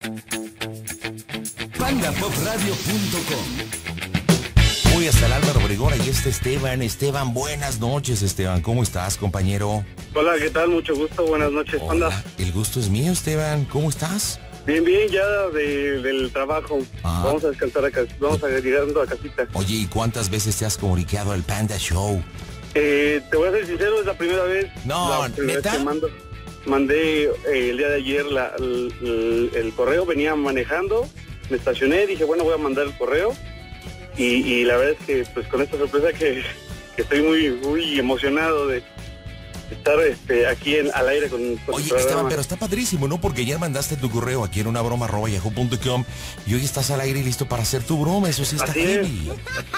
PandaPopRadio.com. Voy hasta el Álvaro Obregón y Esteban. Esteban, buenas noches, Esteban. ¿Cómo estás, compañero? Hola, ¿qué tal? Mucho gusto, buenas noches, Panda. El gusto es mío, Esteban. ¿Cómo estás? Bien, ya del trabajo. Vamos a descansar acá, vamos a llegando a casita. Oye, ¿y cuántas veces te has comunicado al Panda Show? Te voy a ser sincero, es la primera vez. No, ¿neta? Mandé el día de ayer el correo, venía manejando, me estacioné, dije, bueno, voy a mandar el correo. Y la verdad es que, pues, con esta sorpresa que estoy muy emocionado de estar aquí al aire con Oye, Esteban, pero está padrísimo, ¿no? Porque ayer mandaste tu correo aquí en unabroma@yahoo.com y hoy estás al aire y listo para hacer tu broma. Eso sí está heavy.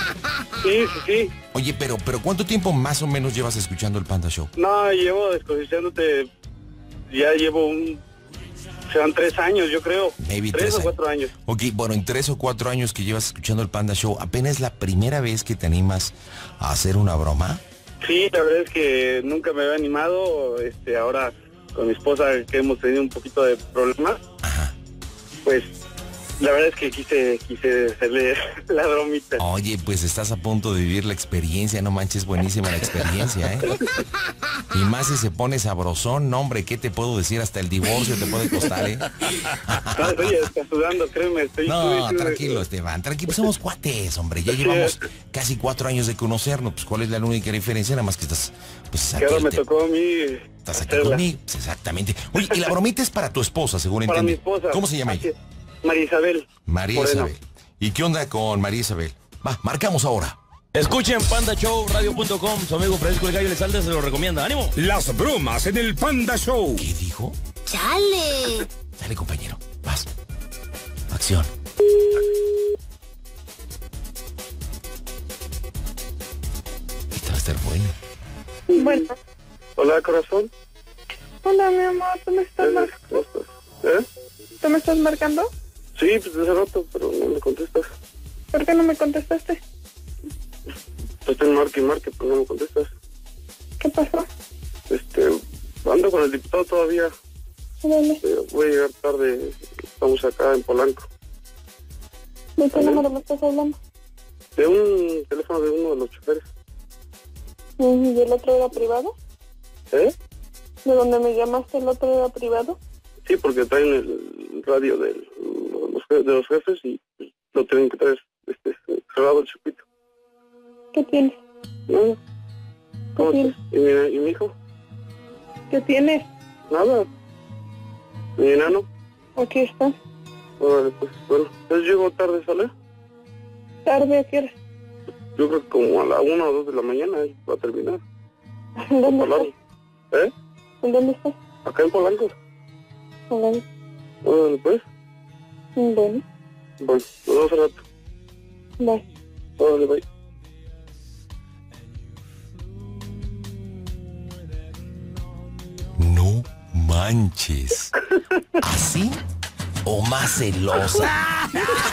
Sí. Oye, pero ¿cuánto tiempo más o menos llevas escuchando el Panda Show? No, llevo escuchándote, ya llevo serán 3 años, yo creo. Maybe 3 o 4 años. Ok, bueno, en 3 o 4 años que llevas escuchando el Panda Show, ¿apenas es la primera vez que te animas a hacer una broma? Sí, la verdad es que nunca me había animado, ahora con mi esposa que hemos tenido un poquito de problemas. Ajá. Pues la verdad es que quise hacerle la bromita. Oye, pues estás a punto de vivir la experiencia, no manches, buenísima la experiencia, ¿eh? Y más si se pone sabrosón, no, hombre, ¿qué te puedo decir? Hasta el divorcio te puede costar, ¿eh? No, estoy sudando, créeme. Tranquilo, Esteban, tranquilo, somos cuates, hombre, ya llevamos casi 4 años de conocernos, pues ¿cuál es la única diferencia? Nada más que estás, pues aquí. Que ahora me tocó a mí estás aquí conmigo, pues, exactamente. Oye, y la bromita es para tu esposa, según entiendo. Para mi esposa. ¿Cómo se llama ella? María Isabel. María Isabel. ¿Y qué onda con María Isabel? Va, marcamos ahora. Escuchen pandashowradio.com, su amigo Francisco el Gallo Elizalde se lo recomienda. ¡Ánimo! Las bromas en el Panda Show. ¿Qué dijo? ¡Chale! Dale, compañero, vas. Acción. Esta va a estar buena. Bueno. Hola, corazón. Hola, mi amor, ¿tú me estás marcando? ¿Tú me estás marcando? Sí, pues hace rato, pero no me contestas. ¿Por qué no me contestaste? Pues te marque, pero no me contestas. ¿Qué pasó? Ando con el diputado todavía. Dale. Voy a llegar tarde, estamos acá en Polanco. ¿De qué número me estás hablando? De un teléfono de uno de los choferes. ¿Y el otro era privado? ¿De dónde me llamaste el otro era privado? Sí, porque traen el radio de los jefes y lo tienen que traer cerrado el circuito. ¿Qué tienes? Nada. ¿Cómo estás? ¿Y mi hijo? ¿Qué tienes? Nada. ¿Mi enano? Aquí está. Órale, pues, bueno. Entonces llego tarde, ¿sale? ¿Tarde a qué hora? Yo creo que como a la 1 o 2 de la mañana va a terminar. ¿Dónde estás? ¿En dónde estás? Acá en Polanco. Órale. Órale, pues. Bueno, nos vemos al rato. bye. Órale, bye. No manches. ¿Así o más celosa?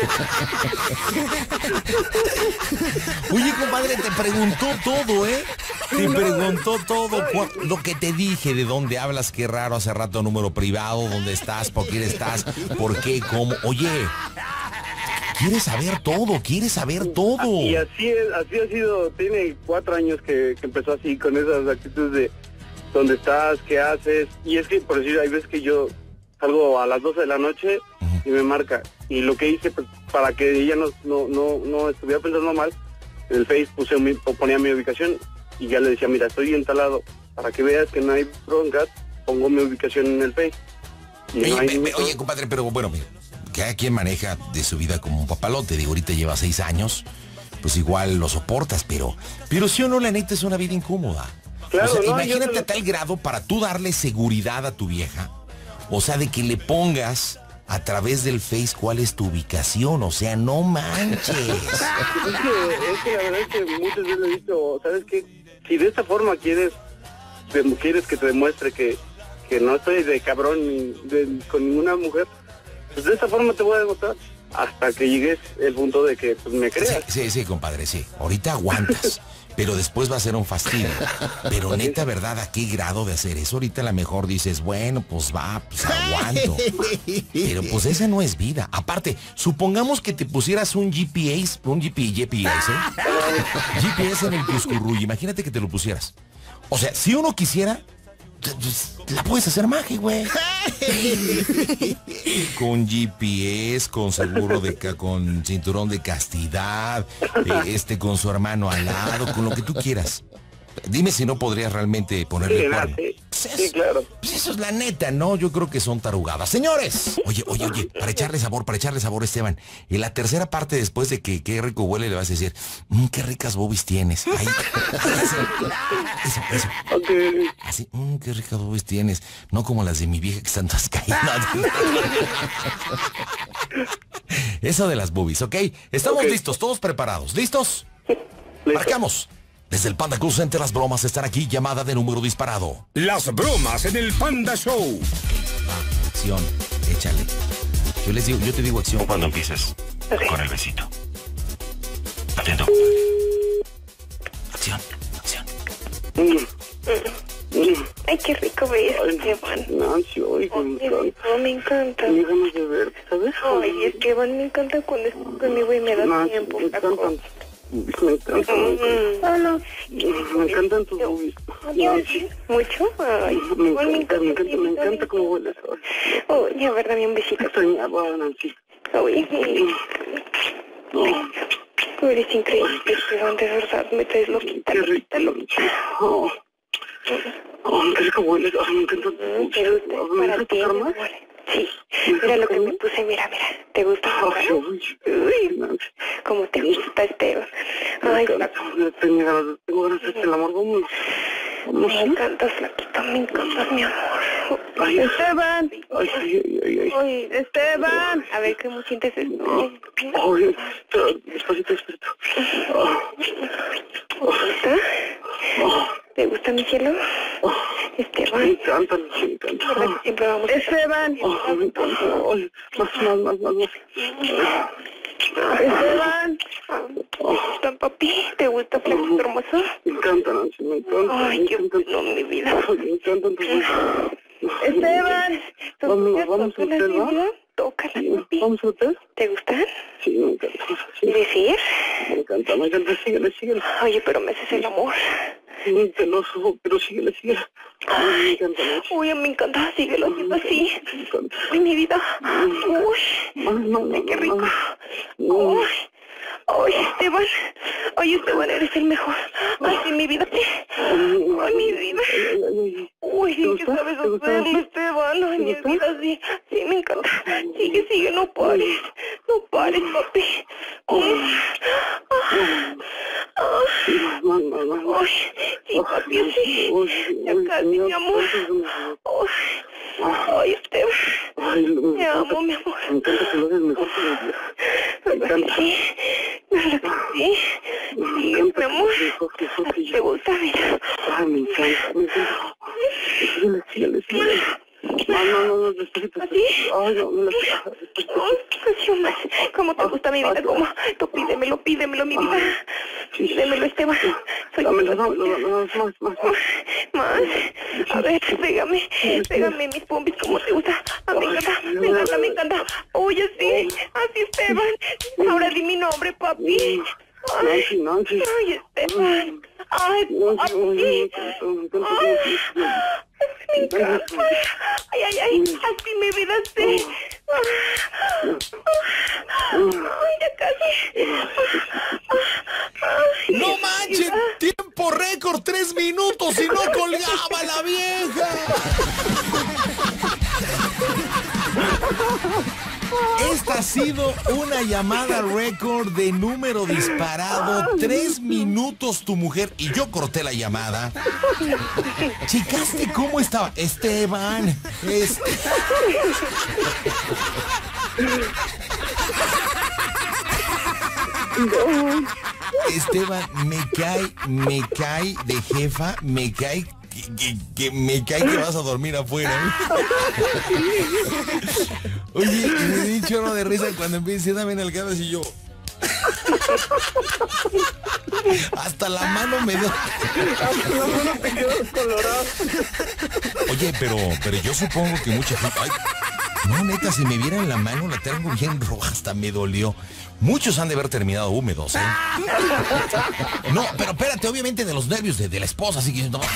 Oye, compadre, te preguntó todo, ¿eh? Te preguntó todo. Lo que te dije, de dónde hablas, qué raro, hace rato número privado, dónde estás, por quién estás, por qué, cómo. Oye, quieres saber todo. Y así ha sido, tiene 4 años que empezó así, con esas actitudes de dónde estás, qué haces. Y es que, por decir, hay veces que yo salgo a las 12 de la noche y me marca. Y lo que hice, pues, para que ella no estuviera pensando mal, en el Face ponía mi ubicación y ya le decía, mira, estoy instalado, para que veas que no hay broncas, pongo mi ubicación en el Face. Oye, compadre, pero bueno, mira, cada quien maneja de su vida como un papalote. Digo, ahorita lleva 6 años, pues igual lo soportas, pero si o no, la neta es una vida incómoda. Claro, o sea, imagínate a tal grado para tú darle seguridad a tu vieja, o sea, de que le pongas a través del Face cuál es tu ubicación, o sea, no manches. es que la verdad es que muchas veces le he dicho, ¿sabes qué? Si de esta forma quieres que te demuestre que no estoy de cabrón con ninguna mujer, pues de esta forma te voy a demostrar hasta que llegues el punto de que pues, me creas. Sí, compadre, sí. Ahorita aguantas. pero después va a ser un fastidio. Pero neta, ¿verdad? ¿A qué grado de hacer eso? Ahorita a lo mejor dices, bueno, pues va, pues aguanto. Pero pues esa no es vida. Aparte, supongamos que te pusieras un GPS en el Cuscurruy. Imagínate que te lo pusieras. O sea, si uno quisiera, la puedes hacer magia, güey. Con GPS, con seguro con cinturón de castidad, con su hermano al lado, con lo que tú quieras. Dime si no podrías realmente ponerle cuerno. Sí, claro. Pues eso es la neta, ¿no? Yo creo que son tarugadas. Señores, oye, para echarle sabor, Esteban. Y la tercera parte, después de que qué rico huele, le vas a decir, qué ricas boobies tienes. Ay, eso. Okay. Así, qué ricas boobies tienes. No como las de mi vieja que están todas caídas. Eso de las boobies, ¿ok? Estamos listos, todos preparados. ¿Listos? Marcamos. Desde el Panda Cool Center, las bromas están aquí. Llamada de número disparado. Las bromas en el Panda Show. Acción, échale. Yo te digo acción cuando empieces con el besito. Atento. Acción. Ay, qué rico ves, Esteban. Nancy, Me encanta. Me ganas de ver, ¿sabes? Ay, Esteban, me encanta cuando estás conmigo y me das tiempo, flaco. Me encantan tus boobies. ¿Mucho? Ay, me encanta cómo hueles. Oye, a ver, dame un besito. Extrañaba, Nancy. Oye, tú eres increíble, Esteban, de verdad, me traes loquita. Qué rico. Qué rico hueles. Me encanta. ¿Te gusta? ¿Para ti? Sí, mira lo que me puse, mira, ¿te gusta? Uy, ¿cómo te gusta, Esteban? Ay, tengo ganas de hacer el amor, vámonos. Me encantas, flaquito, me encantas, mi amor. Ay, Esteban. Ay, Esteban. A ver, ¿cómo sientes esto? Ay, despacito. ¿Te gusta? ¿Te gusta, mi cielo? Esteban. Me encanta. ¿Verdad que siempre vamos? Esteban. Me encanta. Más. Esteban. ¿Te gusta, papi? ¿Te gusta, flaquito hermoso? Me encanta, Nancy, me encanta. Ay, qué bueno, mi vida. Me encantan tus besos. Esteban. Vamos a hotel, ¿va? Tócala, papi. ¿Vamos a hotel? ¿Te gustan? Sí, me encanta. ¿Decir? Me encanta. Síguele. Oye, pero me haces el amor. Muy celoso, pero síguele. Me encanta, Nancy. Uy, me encanta, síguelo haciendo así. Me encanta. Uy, mi vida. Uy, qué rico. Uy. Ay, Esteban. Ay, Esteban, eres el mejor. Ay, sí, mi vida. Ay, mi vida. Uy, ¿qué sabes hacerlo, Esteban? Ay, mi vida, sí. Sí, me encanta. Sigue, no pares. No pares, papi. Ay, sí, papi, sí. Ya casi, mi amor. Ay, Esteban. Te amo, mi amor. Me encanta que lo hagas mejor que lo Me encanta. Sí. Sí, mi amor. ¿Te gusta? Mira. Ay, me encanta. Síguele. No, despacito. ¿Así? Ay, no. Casi más. ¿Cómo te gusta, mi vida? ¿Cómo? Tú pídemelo, mi vida. Pídemelo, Esteban. Dámelo, más. A ver, pégame mis pompis, ¿cómo te gusta? Me encanta. Oye, así, Esteban. Ahora di mi nombre, papi. Nancy. Ay, Esteban. Ay, papi. Me encanta. Ay, así mi vida, sí. Ay, ya casi. ¡No manches! ¡Tiempo récord! 3 minutos y no colgaba la vieja. Esta ha sido una llamada récord de número disparado. 3 minutos tu mujer y yo corté la llamada. Chicaste, ¿cómo estaba? Esteban. Esteban, me cae de jefa, me cae que vas a dormir afuera. Oye, me di chorro de risa cuando empecé también al cabeza y yo. Hasta la mano me dio. La mano te quedó colorada. Oye, pero yo supongo que mucha gente... Ay, no, neta, si me vieran la mano, la tengo bien roja, hasta me dolió. Muchos han de haber terminado húmedos, ¿eh? No, pero espérate, obviamente de los nervios de la esposa, así que... No.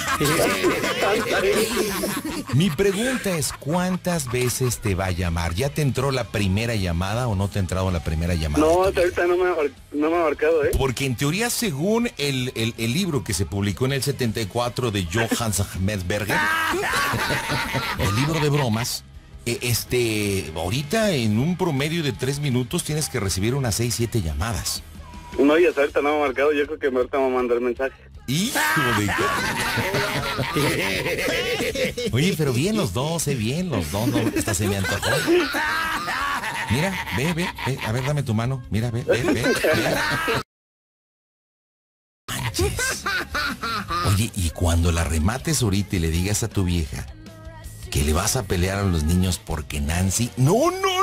Mi pregunta es, ¿cuántas veces te va a llamar? ¿Ya te entró la primera llamada o no te ha entrado la primera llamada? No, hasta ahorita no me ha marcado, ¿eh? Porque en teoría, según el libro que se publicó en el 74 de Johannes Medberger, el libro de bromas, ahorita en un promedio de 3 minutos tienes que recibir unas 6, 7 llamadas. No, y hasta ahorita no me ha marcado, yo creo que ahorita me va a mandar mensaje. ¡Hijo de... Oye, pero bien los dos, bien los dos, no, hasta se me antojó. Mira, ve, a ver, dame tu mano, mira, ve. Manches. Oye, y cuando la remates ahorita y le digas a tu vieja que le vas a pelear a los niños porque Nancy... No, me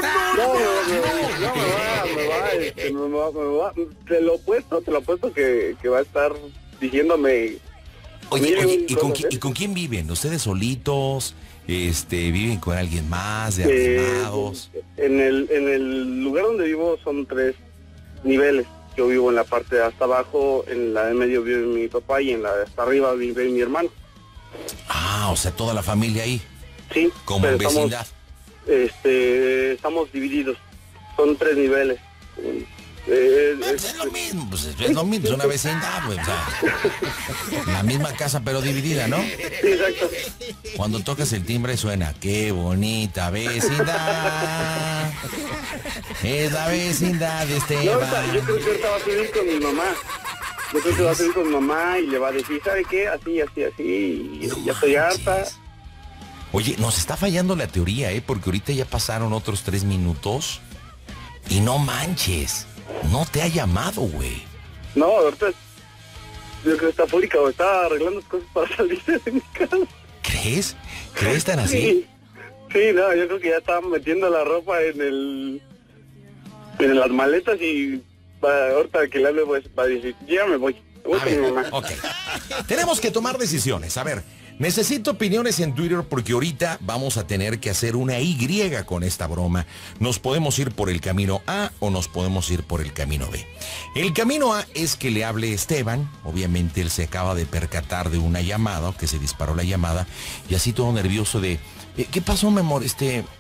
va. Te lo apuesto que va a estar diciéndome... Oye, ¿y con quién viven? ¿Ustedes solitos? ¿Viven con alguien más, de arrimados? En el lugar donde vivo son 3 niveles. Yo vivo en la parte de hasta abajo, en la de medio vive mi papá y en la de hasta arriba vive mi hermano. Ah, o sea, toda la familia ahí. Sí. Como en vecindad. Estamos divididos. Son 3 niveles. Es lo mismo, es una vecindad, pues, o sea, la misma casa pero dividida, ¿no? Sí, exacto. Cuando tocas el timbre suena, qué bonita vecindad. Es la vecindad de Esteban. No, yo creo que ahorita va a subir con mi mamá. Yo creo que va a subir con mi mamá y le va a decir, ¿sabe qué? Así, y ya estoy harta. Oye, nos está fallando la teoría, porque ahorita ya pasaron otros 3 minutos y no manches, no te ha llamado, güey. No, ahorita yo creo que está fúrica o está arreglando cosas para salirse de mi casa. ¿Crees? ¿Crees tan así? Sí, no, yo creo que ya estaban metiendo la ropa en las maletas y ahorita que le hable pues, va a decir, ya me voy. A ver, ok. Tenemos que tomar decisiones. A ver, necesito opiniones en Twitter porque ahorita vamos a tener que hacer una Y con esta broma. Nos podemos ir por el camino A o nos podemos ir por el camino B. El camino A es que le hable Esteban. Obviamente él se acaba de percatar de una llamada, o que se disparó la llamada, y así todo nervioso de, ¿qué pasó, mi amor?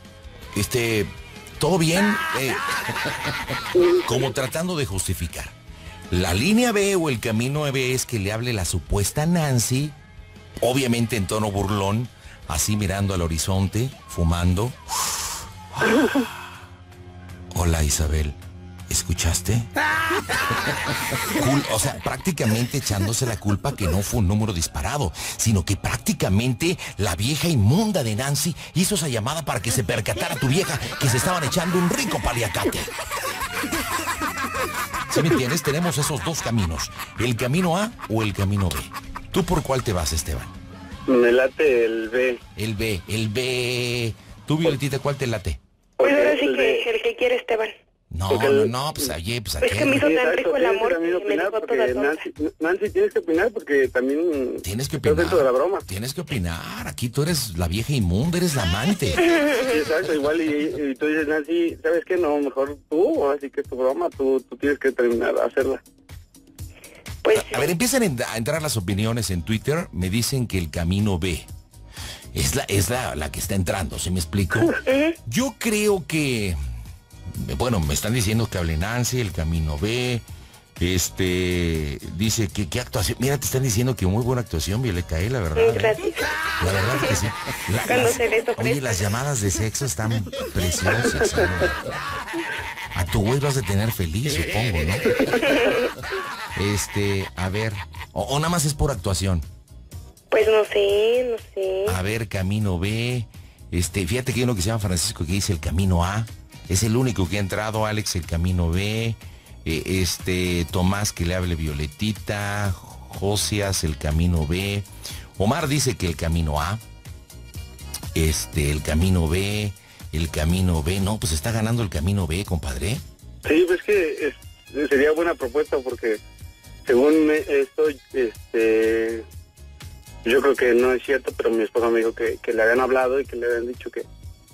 ¿Todo bien? Como tratando de justificar. La línea B o el camino B es que le hable la supuesta Nancy, obviamente en tono burlón, así mirando al horizonte, fumando. Hola, Isabel, ¿escuchaste? O sea, prácticamente echándose la culpa que no fue un número disparado, sino que prácticamente la vieja inmunda de Nancy hizo esa llamada para que se percatara tu vieja que se estaban echando un rico paliacate. ¿Sí me entiendes? Tenemos esos 2 caminos, el camino A o el camino B. ¿Tú por cuál te vas, Esteban? Me late el B. El B. ¿Tú, Violetita, cuál te late? Pues ahora sí que el que quiere Esteban. No, pues ayer, pues Es que me hizo tan rico el amor que me dejó toda tonta. Nancy, tienes que opinar porque también... Tienes que opinar. Dentro de la broma. Tienes que opinar. Aquí tú eres la vieja inmunda, eres la amante. Sí, exacto, igual y tú dices, Nancy, ¿sabes qué? No, mejor tú, así que es tu broma, tú tienes que terminar a hacerla. Pues a ver, empiezan a entrar las opiniones en Twitter. Me dicen que el camino B es la que está entrando, ¿sí me explico? Yo creo que... Bueno, me están diciendo que hable Nancy, el camino B. Dice que qué actuación. Mira, te están diciendo que muy buena actuación, Violeta, la verdad. Gracias. La verdad que sí. Cuando se ve sorpresa. Oye, las llamadas de sexo están preciosas, ¿no? A tu güey vas a tener feliz, supongo, ¿no? A ver, o nada más es por actuación. Pues no sé. A ver, camino B. Fíjate que hay uno que se llama Francisco que dice el camino A. Es el único que ha entrado, Alex, el camino B. Tomás que le hable Violetita. Josias, el camino B. Omar dice que el camino A. El camino B. El camino B. No, pues está ganando el camino B, compadre. Sí, pues que sería buena propuesta porque según esto, yo creo que no es cierto, pero mi esposa me dijo que le habían hablado y que le habían dicho que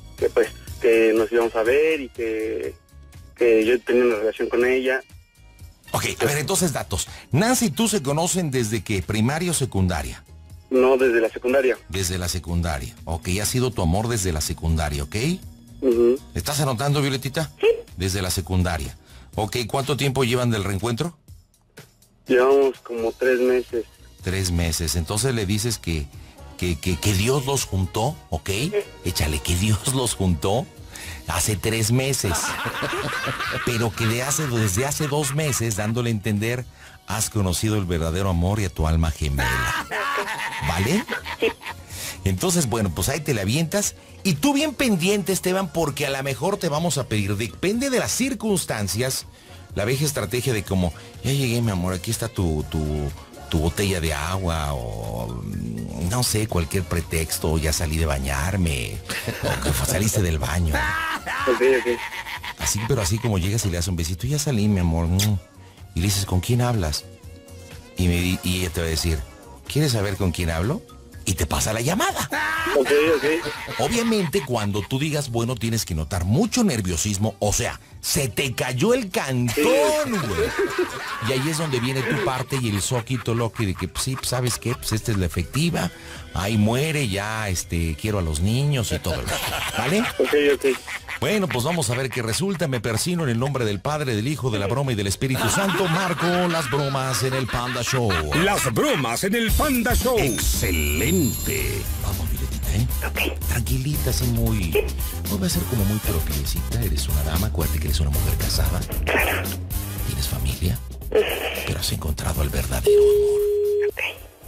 nos íbamos a ver y que yo tenía una relación con ella. Ok, a ver, entonces datos. Nancy y tú se conocen desde que primaria o secundaria. No, desde la secundaria. Desde la secundaria. Ok, ha sido tu amor desde la secundaria, ¿ok? ¿Estás anotando, Violetita? Sí. Desde la secundaria. Ok, ¿cuánto tiempo llevan del reencuentro? Llevamos como 3 meses. 3 meses. Entonces le dices que Dios los juntó, ¿ok? Échale, que Dios los juntó hace 3 meses. Pero que desde hace 2 meses, dándole a entender, has conocido el verdadero amor y a tu alma gemela. ¿Vale? Sí. Entonces, bueno, pues ahí te la avientas. Y tú bien pendiente, Esteban, porque a lo mejor te vamos a pedir, depende de las circunstancias, la vieja estrategia de como, ya llegué, mi amor, aquí está tu botella de agua, o no sé, cualquier pretexto, ya salí de bañarme, o que saliste del baño. Ok. Así, pero así como llegas y le das un besito, ya salí, mi amor. Y le dices, ¿con quién hablas? Y ella te va a decir, ¿quieres saber con quién hablo? Y te pasa la llamada. Ok. Obviamente, cuando tú digas, bueno, tienes que notar mucho nerviosismo, o sea, se te cayó el cantón, güey. Y ahí es donde viene tu parte y el soquito loco de que, pues sí, ¿sabes qué? Pues esta es la efectiva, ahí muere, ya, quiero a los niños y todo, ¿vale? Ok. Bueno, pues vamos a ver qué resulta. Me persino en el nombre del Padre, del Hijo, de la Broma y del Espíritu Santo. Marco las bromas en el Panda Show. Las bromas en el Panda Show. Excelente. Vamos, Violetita, ¿eh? Ok. Tranquilita, así muy... No va a ser como muy propiecita. Eres una dama, acuérdate que eres una mujer casada. Claro. Tienes familia. Pero has encontrado el verdadero amor. Ok.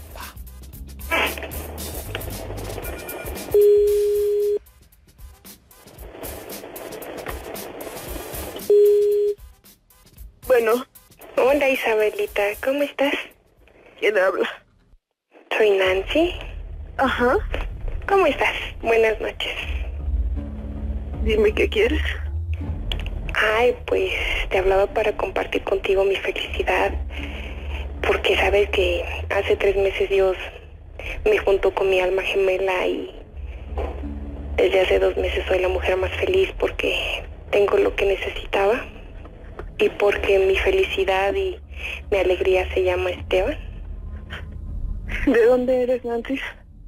Bueno, Hola, Isabelita, ¿cómo estás? ¿quién habla? Soy Nancy. Ajá, ¿Cómo estás? Buenas noches. dime qué quieres. Ay, pues te hablaba para compartir contigo mi felicidad, porque sabes que hace 3 meses Dios me juntó con mi alma gemela y desde hace 2 meses soy la mujer más feliz porque tengo lo que necesitaba y porque mi felicidad y mi alegría se llama Esteban. ¿De dónde eres, Nancy?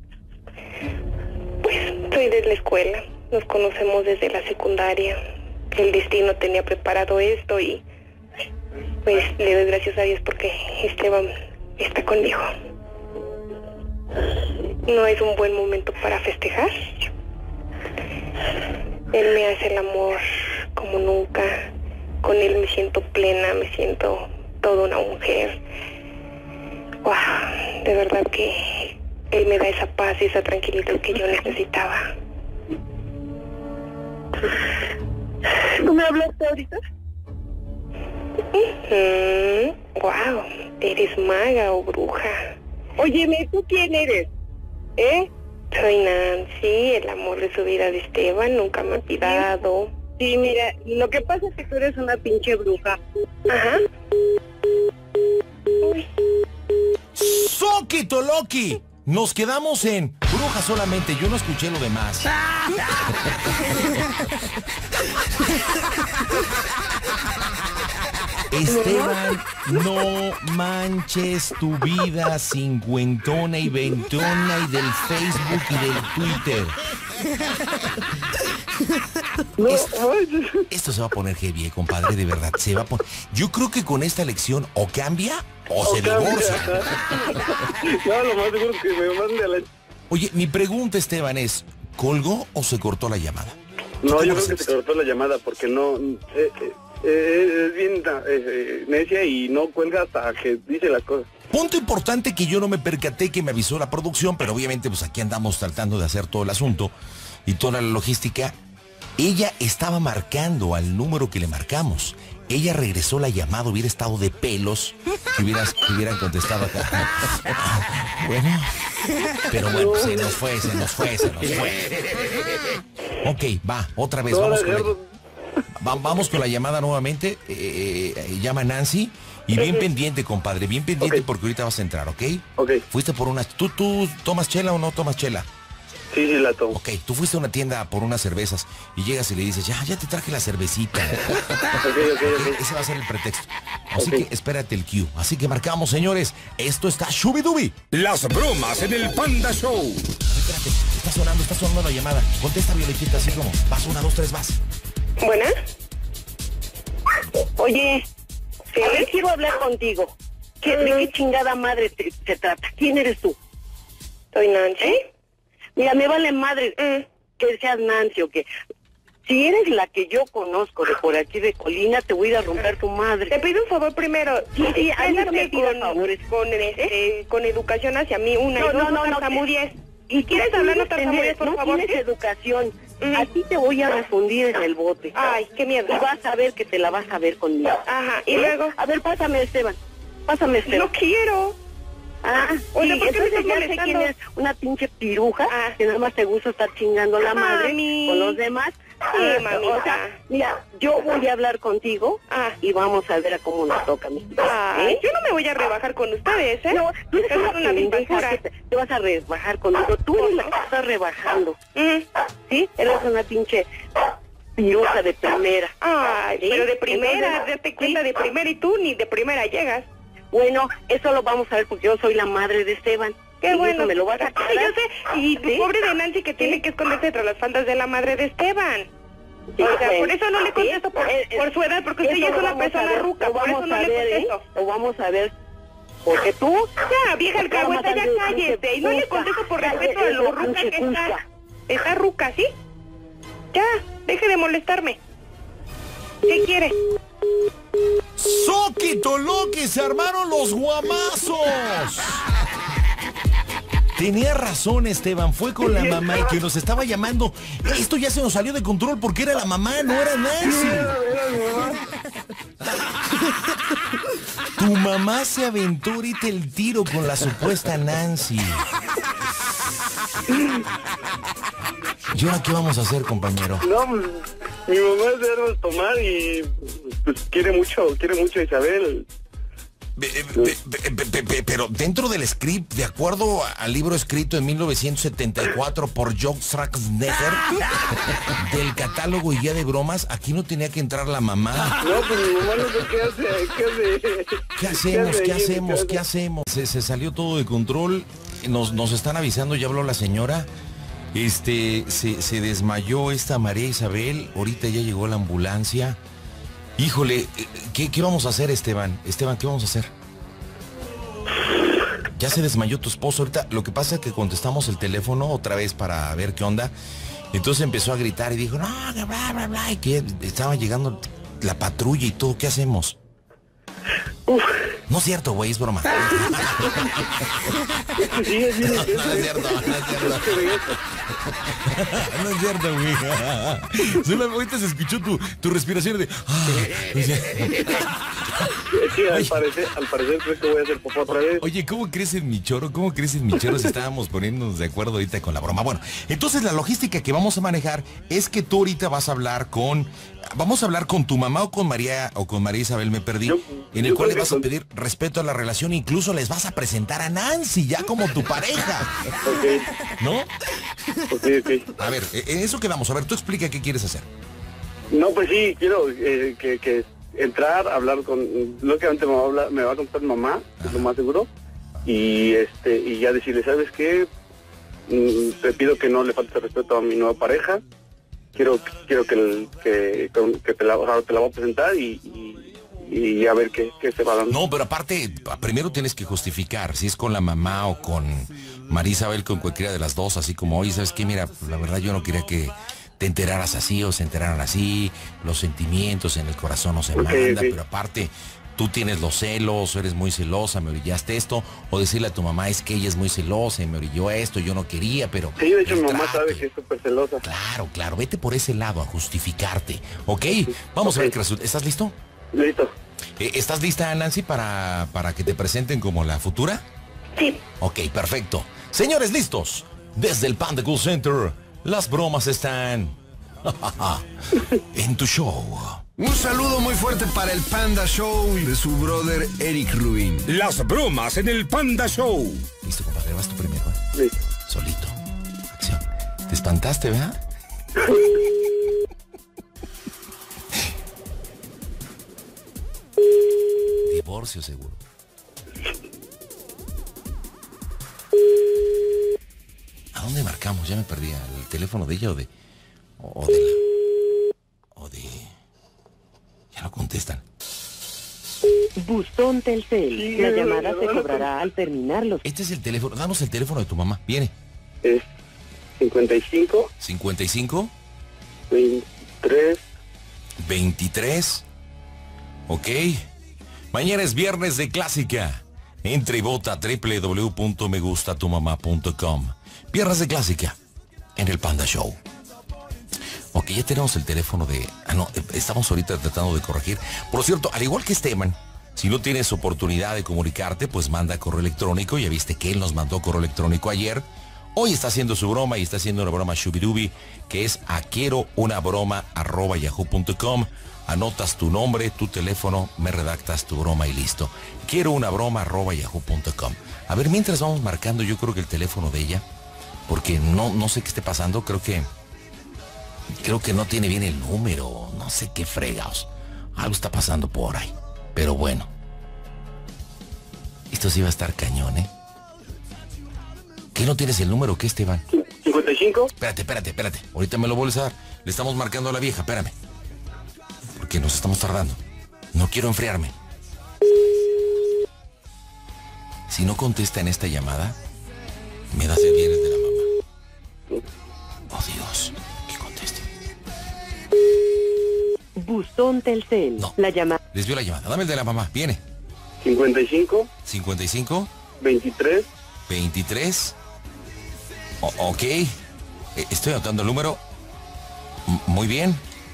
Pues soy de la escuela, nos conocemos desde la secundaria. El destino tenía preparado esto y pues le doy gracias a Dios porque Esteban está conmigo. No es un buen momento para festejar. Él me hace el amor como nunca. Con él me siento plena, me siento toda una mujer. Wow, de verdad que él me da esa paz y esa tranquilidad que yo necesitaba. ¿Tú me hablaste ahorita? Wow, eres maga o bruja. Óyeme, ¿tú quién eres? Soy Nancy, el amor de su vida de Esteban, nunca me ha olvidado. Sí, mira, lo que pasa es que tú eres una pinche bruja. Ajá. ¡Soquito Loki! Nos quedamos en bruja solamente, yo no escuché lo demás. Esteban, no manches tu vida cincuentona y veintona y del Facebook y del Twitter. Esto se va a poner heavy, compadre, de verdad, se va a poner... Yo creo que con esta elección o cambia o se divorcia. No, lo más seguro es que me mande a la... Oye, mi pregunta, Esteban, es, ¿colgó o se cortó la llamada? No, yo creo que se cortó la llamada porque no... es bien necia y no cuelga hasta que dice las cosas. Punto importante que yo no me percaté, que me avisó la producción, pero obviamente pues aquí andamos tratando de hacer todo el asunto y toda la logística. Ella estaba marcando al número que le marcamos. Ella regresó la llamada, hubiera estado de pelos que hubieran contestado acá. Bueno, pero bueno, se nos fue. Ok, va, otra vez, No, vamos con Gerardo, Vamos con la llamada nuevamente. Llama Nancy. Y bien pendiente, compadre, bien pendiente porque ahorita vas a entrar, ¿ok? Ok. Fuiste por unas... ¿Tú tomas chela o no tomas chela? Sí, la tomo. Ok, tú fuiste a una tienda por unas cervezas y llegas y le dices, ya te traje la cervecita. Ok. Ese va a ser el pretexto. Así que espérate el cue. Así que marcamos, señores. Esto está Shubidubi. Las bromas en el Panda Show. Espérate, está sonando la llamada. Contesta, Violetita, así como, vas 1, 2, 3, vas. ¿Buena? Oye, ¿Sí? a ver, quiero hablar contigo. ¿De qué chingada madre se trata? ¿Quién eres tú? Soy Nancy. Mira, me vale madre que seas Nancy o que... Si eres la que yo conozco de por aquí de Colina, te voy a ir a romper tu madre. Te pido un favor primero. Sí, a mí no me Háblame pidas favores. con educación hacia mí. Una y dos, no tartamudees. Y ¿Quieres hablar no tartamudees, por favor? No tienes educación. Ujú. A ti te voy a refundir en el bote. Ay, qué miedo. Y vas a ver que te la vas a ver conmigo. Ajá, y luego... A ver, pásame, Esteban. Pásame, Esteban. No quiero. Oye, Sí, ¿por qué me estás entonces ya sé molestando? quién es una pinche piruja que nada más te gusta estar chingando la madre Mami. con los demás. Sí, mamita. O sea, mira, yo voy a hablar contigo y vamos a ver a cómo nos toca, mi Ay, yo no me voy a rebajar con ustedes, ¿eh? No, tú eres Eso una es pendeja basura. que te vas a rebajar conmigo. Tú eres la que estás rebajando, ¿sí? Eres una pinche piruja de primera. Ay, ¿Sí? pero de primera, Entonces, date cuenta de primera y tú ni de primera llegas. Bueno, eso lo vamos a ver porque yo soy la madre de Esteban. Qué Y bueno. eso me lo vas a Sí, aclarar. yo sé. Y ¿Sí? pobre de Nancy que tiene que esconderse tras las faldas de la madre de Esteban. Sí, O sea, bueno, por eso no le contesto sí, por su edad, porque usted eso ya es lo una vamos a persona ver, ruca, lo por eso vamos no a le ver, contesto. Lo vamos a ver. Porque tú... Ya, vieja alcahueta, ya cállese. Y no le contesto por respeto a lo ruca que está. Está ruca, ¿sí? Ya, deje de molestarme. ¿Qué quiere? ¡Soquito Loque! ¡Se armaron los guamazos! Tenía razón, Esteban, fue con la mamá y que nos estaba llamando. Esto ya se nos salió de control porque era la mamá, no era Nancy. Tu mamá se aventó ahorita el tiro con la supuesta Nancy. ¿Y ahora qué vamos a hacer, compañero? No, pues, mi mamá es de armas tomar y pues quiere mucho a Isabel. Pero dentro del script, de acuerdo al libro escrito en 1974 por Jock Schwarzenegger, del catálogo y guía de bromas, aquí no tenía que entrar la mamá. No, pues mi mamá no sé qué hace. ¿Qué hacemos? Se salió todo de control, nos están avisando, ya habló la señora. Se desmayó esta María Isabel, ahorita ya llegó la ambulancia. Híjole, ¿qué vamos a hacer, Esteban? Esteban, ¿qué vamos a hacer? Ya se desmayó tu esposo ahorita. Lo que pasa es que contestamos el teléfono otra vez para ver qué onda. Entonces empezó a gritar y dijo, no, bla, bla, bla, y que estaba llegando la patrulla y todo. ¿Qué hacemos? No es cierto, güey, es broma. Sí, No es cierto. No es cierto, güey. Solo ahorita se escuchó tu respiración de... Es que al parecer creo que voy a hacer popó otra vez. Oye, ¿cómo crees en mi choro? ¿Cómo crees en mi choro si estábamos poniéndonos de acuerdo ahorita con la broma? Bueno, entonces la logística que vamos a manejar es que tú ahorita vas a hablar con... Vamos a hablar con tu mamá o con María Isabel, me perdí, en el cual le vas a pedir respeto a la relación, incluso les vas a presentar a Nancy ya como tu pareja. Ok. ¿No? Ok. A ver, en eso quedamos. A ver, tú explica qué quieres hacer. No, pues sí, quiero que entrar, hablar con... Lógicamente me va a contar mamá, es lo más seguro. Y ya decirle, ¿sabes qué? Te pido que no le faltes respeto a mi nueva pareja. Quiero que te la voy a presentar y a ver qué se va dando. No, pero aparte, primero tienes que justificar si es con la mamá o con María Isabel, con cualquiera de las dos, así como, oye, ¿sabes qué? Mira, la verdad yo no quería que te enteraras así o se enteraran así, los sentimientos en el corazón no se manda, pero aparte... Tú tienes los celos, eres muy celosa, me orillaste esto, o decirle a tu mamá, es que ella es muy celosa y me orilló esto, yo no quería, pero... Sí, de hecho mi mamá sabe que es súper celosa. Claro, vete por ese lado a justificarte, ¿ok? Vamos a ver qué resulta. ¿Estás listo? Listo. ¿Estás lista, Nancy, para que te presenten como la futura? Sí. Ok, perfecto. Señores, listos. Desde el Panda Cool Center, las bromas están en tu show. Un saludo muy fuerte para el Panda Show de su brother Eric Rubin. Las bromas en el Panda Show. Listo, compadre, vas tú primero, Sí. Solito. Acción. Te espantaste, ¿verdad? Divorcio seguro. ¿A dónde marcamos? Ya me perdí. ¿Al teléfono de ella o de ya no contestan? Buzón Telcel. La llamada se cobrará al terminar los... Este es el teléfono. Danos el teléfono de tu mamá. Viene. Es 55 55 23 23. Ok. Mañana es viernes de clásica. Entra y vota a www.megustatumamá.com. Viernes de clásica en el Panda Show. Ok, ya tenemos el teléfono de... no, estamos ahorita tratando de corregir. Por cierto, al igual que Esteban, si no tienes oportunidad de comunicarte, pues manda correo electrónico. Ya viste que él nos mandó correo electrónico ayer. Hoy está haciendo su broma y está haciendo una broma shubidubi, que es quiero-una-broma@yahoo.com. Anotas tu nombre, tu teléfono, me redactas tu broma y listo. quiero-una-broma@yahoo.com. A ver, mientras vamos marcando, yo creo que el teléfono de ella, porque no sé qué esté pasando, creo que no tiene bien el número, no sé qué fregados. Algo está pasando por ahí. Pero bueno, esto sí va a estar cañón, ¿eh? ¿Qué no tienes el número? ¿Qué, Esteban? 55. Espérate. Ahorita me lo vuelves a dar. Le estamos marcando a la vieja, espérame. Porque nos estamos tardando. No quiero enfriarme. Si no contesta en esta llamada, me das el viernes de la mamá. Oh, Dios, que conteste. Buzón Telcel. No. La llamada... Desvió la llamada. Dame el de la mamá. Viene. 55 55 23 23. Ok. Estoy anotando el número. Muy bien.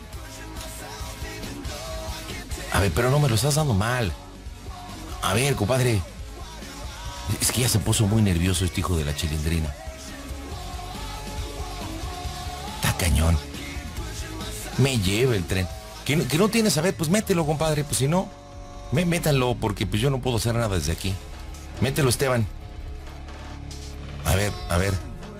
A ver, pero no me lo estás dando mal. A ver, compadre. Es que ya se puso muy nervioso este hijo de la chilindrina. Está cañón. Me lleva el tren. Que no tienes, a ver, pues mételo, compadre. Pues si no, métanlo, porque pues yo no puedo hacer nada desde aquí. Mételo, Esteban. A ver.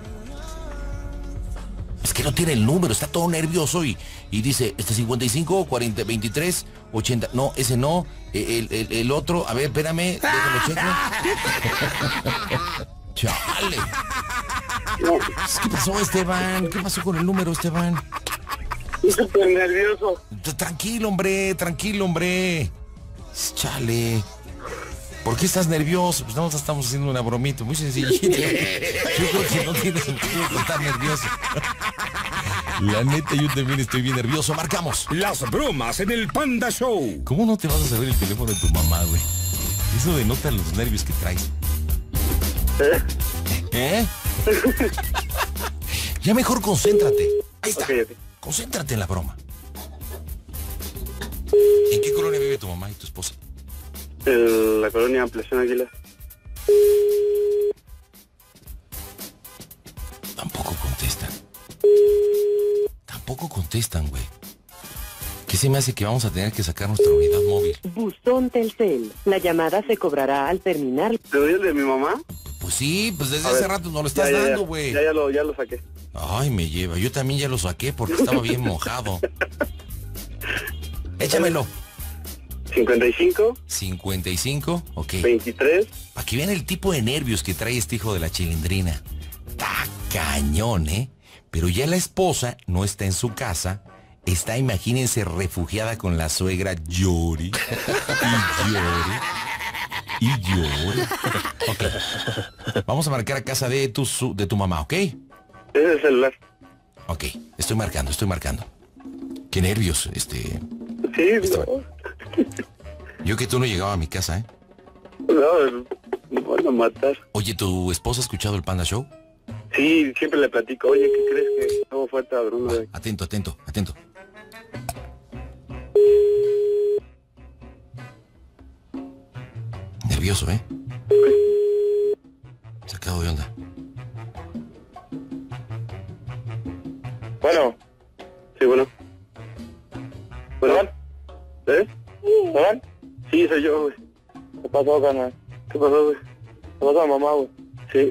Es que no tiene el número, está todo nervioso y dice, 55, 40, 23, 80. No, ese no. El otro, a ver, espérame, déjalo checo. Chale. ¿Qué pasó, Esteban? ¿Qué pasó con el número, Esteban? Súper nervioso. Tranquilo, hombre. Chale. ¿Por qué estás nervioso? Pues no, estamos haciendo una bromita muy sencillita. Yo creo que no tiene sentido estar nervioso. La neta, yo también estoy bien nervioso. Marcamos. Las bromas en el Panda Show. ¿Cómo no te vas a saber el teléfono de tu mamá, güey? Eso denota los nervios que traes. ¿Eh? Ya mejor concéntrate. Ahí está. Okay. Concéntrate en la broma. ¿En qué colonia vive tu mamá y tu esposa? En la colonia Ampliación Águila. Tampoco contestan, güey. ¿Qué se me hace que vamos a tener que sacar nuestra unidad móvil? Buzón Telcel. La llamada se cobrará al terminar. ¿Te doy el de mi mamá? Pues sí, pues desde hace rato no lo estás dando, güey. Ya lo saqué. Ay, me lleva. Yo también ya lo saqué porque estaba bien mojado. Échamelo. 55. 55, ok. 23. Aquí viene el tipo de nervios que trae este hijo de la chilindrina. Está cañón, ¿eh? Pero ya la esposa no está en su casa. Está, imagínense, refugiada con la suegra. Llore. Y llore. Ok. Vamos a marcar a casa de tu mamá, ¿ok? Ese es el celular. Ok. Estoy marcando. Qué nervios, Sí, no. Yo que tú no llegaba a mi casa, ¿eh? No, me van a matar. Oye, ¿tu esposa ha escuchado el Panda Show? Sí, siempre le platico. Oye, ¿qué crees que no falta broma? Atento. Nervioso, ¿eh? Sacado de onda. Bueno, ¿Eh? ¿Eh? Sí, soy yo, güey. ¿Qué pasó, carnal? ¿Qué pasó, güey? ¿Qué pasó, mamá, güey? Sí.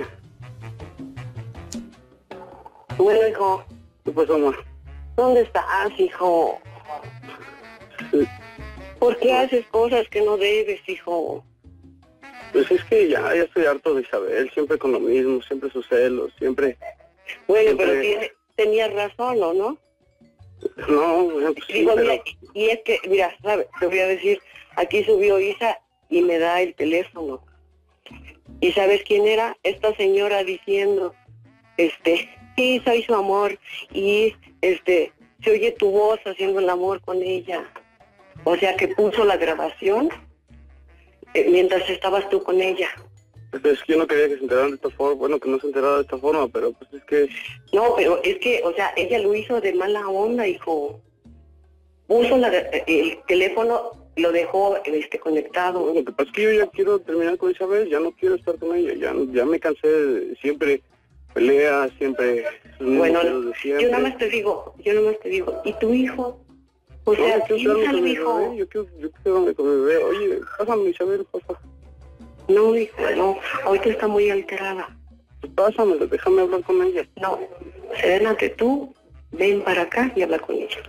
Bueno, hijo, ¿Qué pasó, ma? ¿dónde estás, hijo? Sí. ¿Por qué haces cosas que no debes, hijo? Pues es que ya estoy harto de Isabel, siempre con lo mismo, siempre sus celos, siempre... Bueno, siempre- pero tenías razón, ¿o no? No, bueno, pues sí, Digo, pero... mira, y es que, mira, ¿sabes? Te voy a decir, aquí subió Isa y me da el teléfono. ¿Y sabes quién era? Esta señora diciendo, sí, soy su amor, y se oye tu voz haciendo el amor con ella. O sea que puso la grabación mientras estabas tú con ella. Pues es que yo no quería que se enteraran de esta forma, bueno, que no se enterara de esta forma, pero pues es que... No, pero es que, o sea, ella lo hizo de mala onda, hijo. Puso el teléfono, lo dejó conectado. Lo que pasa es que yo ya quiero terminar con Isabel, ya no quiero estar con ella, ya me cansé de siempre peleas, siempre... Bueno, celos de siempre. yo nada más te digo, ¿y tu hijo? O sea, No, yo quiero quedarme piénsalo, con mi hijo. bebé, yo quiero quedarme con mi bebé. Oye, pásame Isabel, papá. No, hijo, no, ahorita está muy alterada. Pues pásamelo, déjame hablar con ella. No, Serena, tú, ven para acá y habla con ella.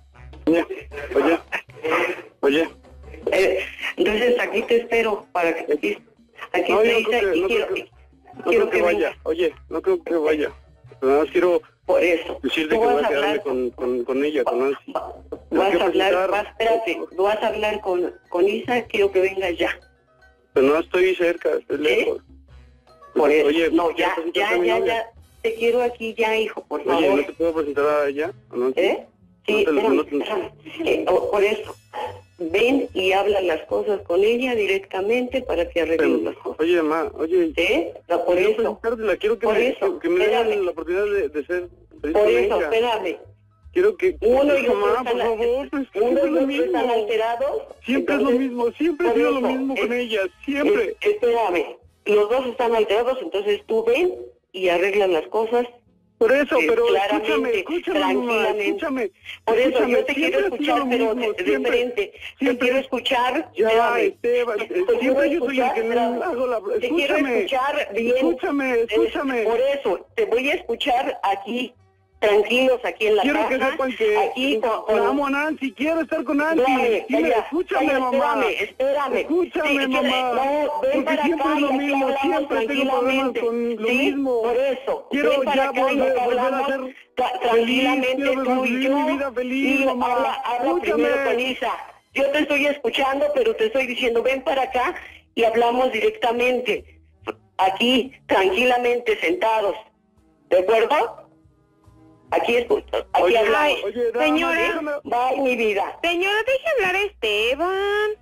Oye. Entonces aquí te espero para que aquí No, te yo no creo que- no creo que- No creo que vaya, vengas. oye, no creo que vaya. Nada más quiero Por eso. decirte Tú que vas voy a a quedarme hablar con ella, con Nancy. Vas a hablar, vas a hablar con Isa, quiero que vengas ya. Pero no estoy cerca, estoy lejos. Por eso. Oye, No, ¿por qué ya, presentas a mi novia? ya. Te quiero aquí ya, hijo, por favor. Oye, ¿no te puedo presentar a ella? ¿A Nancy? ¿Eh? Sí, No te- no te- espérame. Por eso. Ven y habla las cosas con ella directamente para que arreglen las cosas. Oye, ma, oye. No, por quiero eso. presentártela, quiero que Por me, eso, que me espérame. den la oportunidad de ser feliz Por con eso, ella. espérame. Quiero que... Uno y otro mamá, por favor, pues uno siempre es y lo otro están mismo. alterados. Siempre es lo entonces, mismo, siempre he por sido lo eso, mismo con ella, siempre. Espérame, los dos están alterados, entonces tú ven y arreglan las cosas. Por eso, pero claramente, escúchame, mamá, tranquilamente. escúchame. Por eso escúchame, yo te quiero siempre ha sido escuchar, lo pero mismo, de siempre, frente. Te siempre. quiero escuchar, Ya, espérame. Esteban, Te quiero siempre yo soy el que escuchar, le hago la... Te quiero Escúchame, escuchar bien. escúchame. Por eso, te voy a escuchar aquí, tranquilos, aquí en la Quiero casa. que sepan que aquí amo a Nancy, quiero estar con Nancy. Espérame, Dime, calla, escúchame, calla, mamá. Espérame. Escúchame, Sí, mamá. no, ven Porque para siempre acá es lo y aquí mismo, hablamos siempre tengo problemas tranquilamente. con lo Sí, mismo. por eso. Quiero ven para ya acá y volver aquí a hablamos ser tranquilamente feliz, quiero tú y vivir yo. mi vida feliz, Y mamá. habla primero con Isa. Yo te estoy escuchando, pero te estoy diciendo, ven para acá y hablamos directamente. Aquí, tranquilamente, sentados. ¿De acuerdo? Aquí Oye, hablamos. oye, nada más, señora. déjame- Bye, mi vida. Señora, deje hablar a Esteban.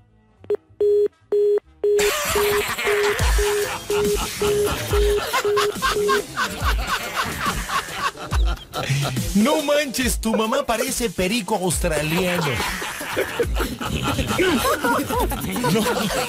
No manches, tu mamá parece perico australiano. No.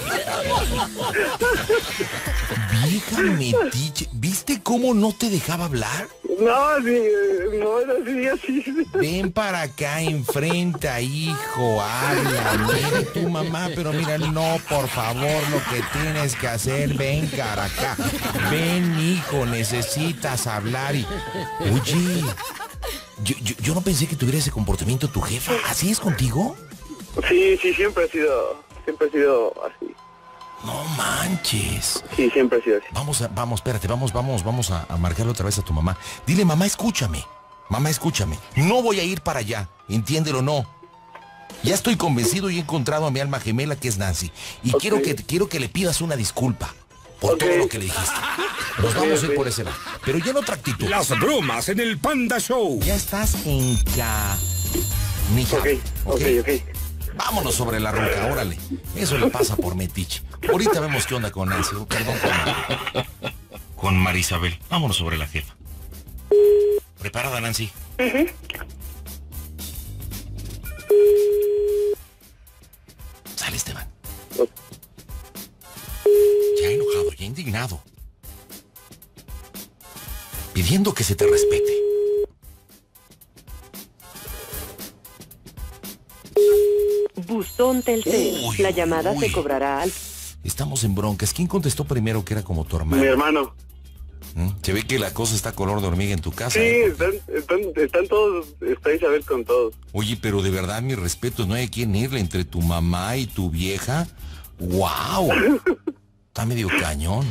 Vieja metiche, ¿viste cómo no te dejaba hablar? No, sí, no era así. Ven para acá enfrente, hijo, habla, mira tu mamá, pero mira, no, por favor, lo que tienes que hacer, ven para acá, ven, hijo, necesitas hablar y... Oye, yo no pensé que tuviera ese comportamiento tu jefa, ¿así es contigo? Sí, siempre ha sido así. No manches. Sí, siempre ha sido así. Vamos, espérate, vamos a marcarle otra vez a tu mamá. Dile, mamá, escúchame. No voy a ir para allá, entiéndelo, no. Ya estoy convencido y he encontrado a mi alma gemela que es Nancy. Y Ok. quiero que le pidas una disculpa por Ok. todo lo que le dijiste. Nos vamos a ir por ese lado. Pero ya en otra actitud. Las bromas en el Panda Show. Ya estás en Ok. Vámonos sobre la roca, órale. Eso le pasa por metiche. Ahorita vemos qué onda con Nancy. Perdón, con Marisabel. Vámonos sobre la jefa. ¿Preparada, Nancy? Sale, Esteban. Ya enojado, ya indignado. Pidiendo que se te respete. Buzón Telcel. Uy, La llamada uy. se cobrará al... Estamos en broncas. ¿Quién contestó primero que era como tu hermano? Mi hermano. Se ve que la cosa está color de hormiga en tu casa. Sí, ¿eh? están todos, está Isabel con todos. Oye, pero de verdad, mis respetos, no hay a quién irle entre tu mamá y tu vieja. ¡Wow! Está medio cañón.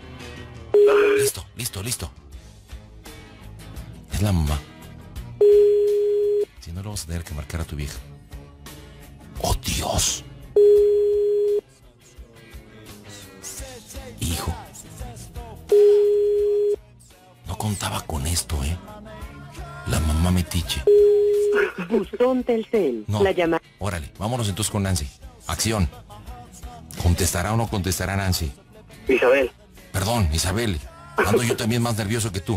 Listo. Es la mamá. Si no, le vamos a tener que marcar a tu vieja. ¡Oh, Dios! Hijo. No contaba con esto, ¿eh? La mamá metiche. Buzón Telcel. No. La llamada... Órale, vámonos entonces con Nancy. Acción. ¿Contestará o no contestará Nancy? Isabel. Perdón, Isabel. Ando yo también más nervioso que tú.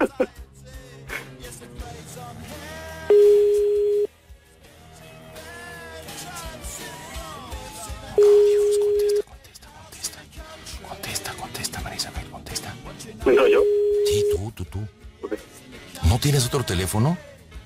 Contesta, María Isabel, contesta. ¿Me entro yo? Sí, tú. Ok. ¿No tienes otro teléfono?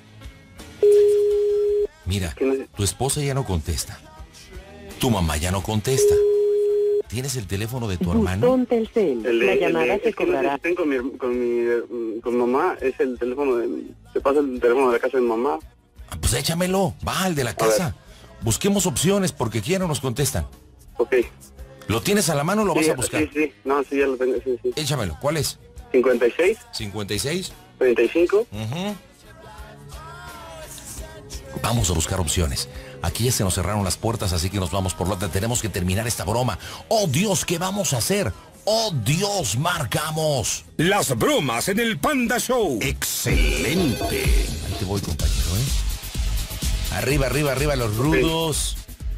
Mira, ¿Quién es? tu esposa ya no contesta. Tu mamá ya no contesta. ¿Tienes el teléfono de tu hermano? Buzón Telcel. La llamada se es que no cobrará. sé si con mamá, es el teléfono te pasa el teléfono de la casa de mamá. Ah, pues échamelo, va al de la casa. Busquemos opciones porque aquí ya no nos contestan. Ok. ¿Lo tienes a la mano o lo vas a buscar? Sí, no, sí, ya lo tengo, sí. Échamelo, ¿cuál es? 56, 56. 35, Ujú. Vamos a buscar opciones. Aquí ya se nos cerraron las puertas, así que nos vamos por la otra. Tenemos que terminar esta broma. ¡Oh, Dios! ¿Qué vamos a hacer? ¡Oh, Dios! ¡Marcamos! Las bromas en el Panda Show. Excelente. Ahí te voy, compañero, ¿eh? Arriba los rudos.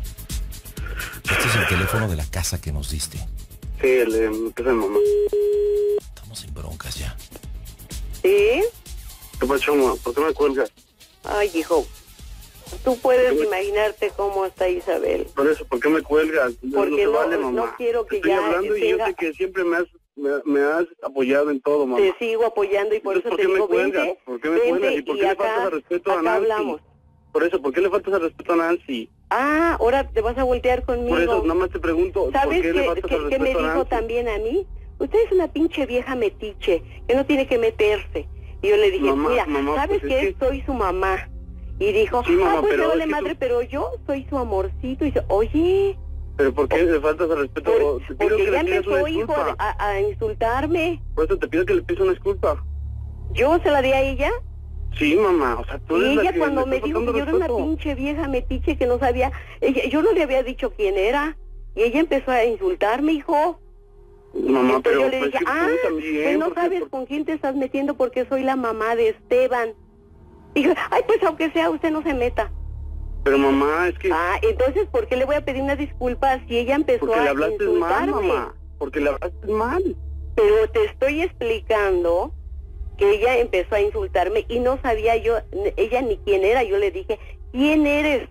Este es el teléfono de la casa que nos diste. sí, el de casa de mamá. Estamos en broncas ya. ¿Sí? ¿Qué pasó, mamá? ¿Por qué me cuelgas? Ay, hijo. Tú puedes imaginarte cómo está Isabel. Por eso, ¿por qué me cuelgas? Porque se no- vale, no mamá. quiero que Estoy ya hablando y yo tenga- sé que siempre me has apoyado en todo, mamá. Te sigo apoyando y por eso Entonces, te digo, ¿por qué me cuelgas? vente, ¿Por qué me cuelgas? vente, ¿Y por qué le faltas al respeto a acá Nancy? hablamos. Por eso, ¿por qué le faltas al respeto a Nancy? Ah, ahora te vas a voltear conmigo. Por eso, nada más te pregunto, ¿por ¿Sabes qué le faltas al qué me respeto a dijo Nancy? también a mí? Usted es una pinche vieja metiche, que no tiene que meterse. Y yo le dije, Mamá, mira, mamá, ¿sabes pues qué? es que- Soy su mamá. Y dijo, Sí, mamá, pues pero me vale es que madre, tú- pero yo soy su amorcito. Y dice, oye, ¿Pero por qué le faltas al respeto? Te pido porque que ya le pidas empezó, una hijo, disculpa. a insultarme. Por eso te pido que le pidas una disculpa. ¿Yo se la di a ella? Sí, mamá, o sea, tú Y eres la ella que cuando le me está dijo que faltando yo era una respeto. pinche vieja metiche que no sabía, yo no le había dicho quién era. Y ella empezó a insultarme, hijo. Mamá, Entonces pero yo le pues, dije, que tú también, pues no porque- sabes con quién te estás metiendo porque soy la mamá de Esteban. Dijo, ay, pues aunque sea, usted no se meta. Pero mamá, es que... Ah, entonces, ¿por qué le voy a pedir una disculpa si ella empezó porque le a hablaste mal, insultarme? mamá. Porque le hablaste mal. Pero te estoy explicando que ella empezó a insultarme y no sabía yo, ella ni quién era. Yo le dije, ¿quién eres?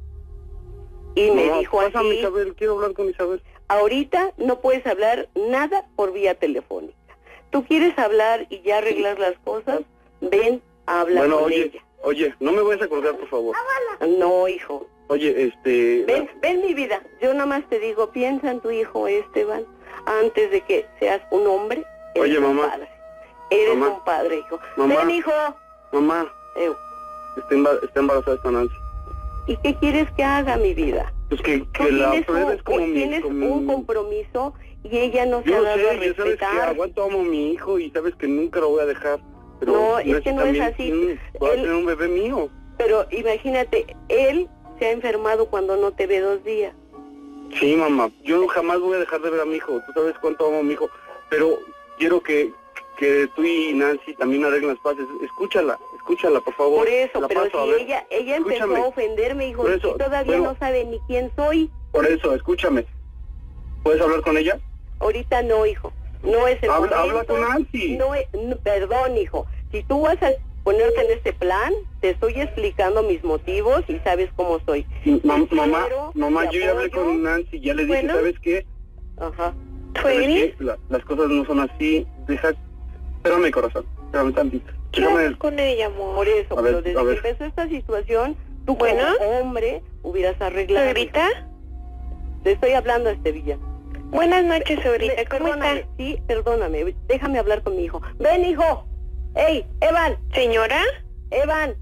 Y me Mamá, dijo pásame, así, Isabel, quiero hablar con Isabel. ahorita no puedes hablar nada por vía telefónica. Tú quieres hablar y ya arreglar las cosas, ven, habla Bueno, con ella. oye, no me vayas a colgar, por favor. No, hijo. Oye, Ven mi vida. Yo nada más te digo, piensa en tu hijo Esteban antes de que seas un hombre. Eres Oye, un mamá. padre. Eres Mamá. un padre, hijo. Mamá. Ven, hijo. Mamá, está embarazada esta Nancy. ¿Y qué quieres que haga, mi vida? Pues Tú que la tienes, pruebes como mi... tienes como un mi- compromiso y ella no se Yo ha dado a sé, ya sabes que respetar. aguanto, amo a mi hijo y sabes que nunca lo voy a dejar. Pero No, es que no es también así. Va a Él- tener un bebé mío. Pero imagínate, él se ha enfermado cuando no te ve 2 días. Sí, mamá, yo jamás voy a dejar de ver a mi hijo. Tú sabes cuánto amo a mi hijo. Pero quiero que tú y Nancy también arreglen las paces. Escúchala, por favor. Por eso, La pero paso, a si ver. ella empezó Escúchame. a ofenderme, hijo, Por y eso, todavía bueno. no sabe ni quién soy. Por eso, escúchame. ¿Puedes hablar con ella? Ahorita no, hijo. No es el Habla momento. con Nancy. Perdón, hijo. Si tú vas a ponerte en este plan, te estoy explicando mis motivos y sabes cómo soy. Mamá, quiero, mamá, te yo ya hablé apoyo. con Nancy, ya le dije, Bueno. ¿sabes qué? Ajá. ¿Sabes qué? Las cosas no son así. Espérame, corazón. Espérame tantito. Déjame... con ella, amor. Por eso, A ver, pero desde a que ver. empezó esta situación, Tú Bueno. como hombre hubieras arreglado. ¿Suegrita? Te estoy hablando, Villa. Buenas noches, suegrita. ¿Cómo Perdóname, está? sí, perdóname. Déjame hablar con mi hijo. Ven, hijo. ¡Ey, Evan! ¿Señora? Evan.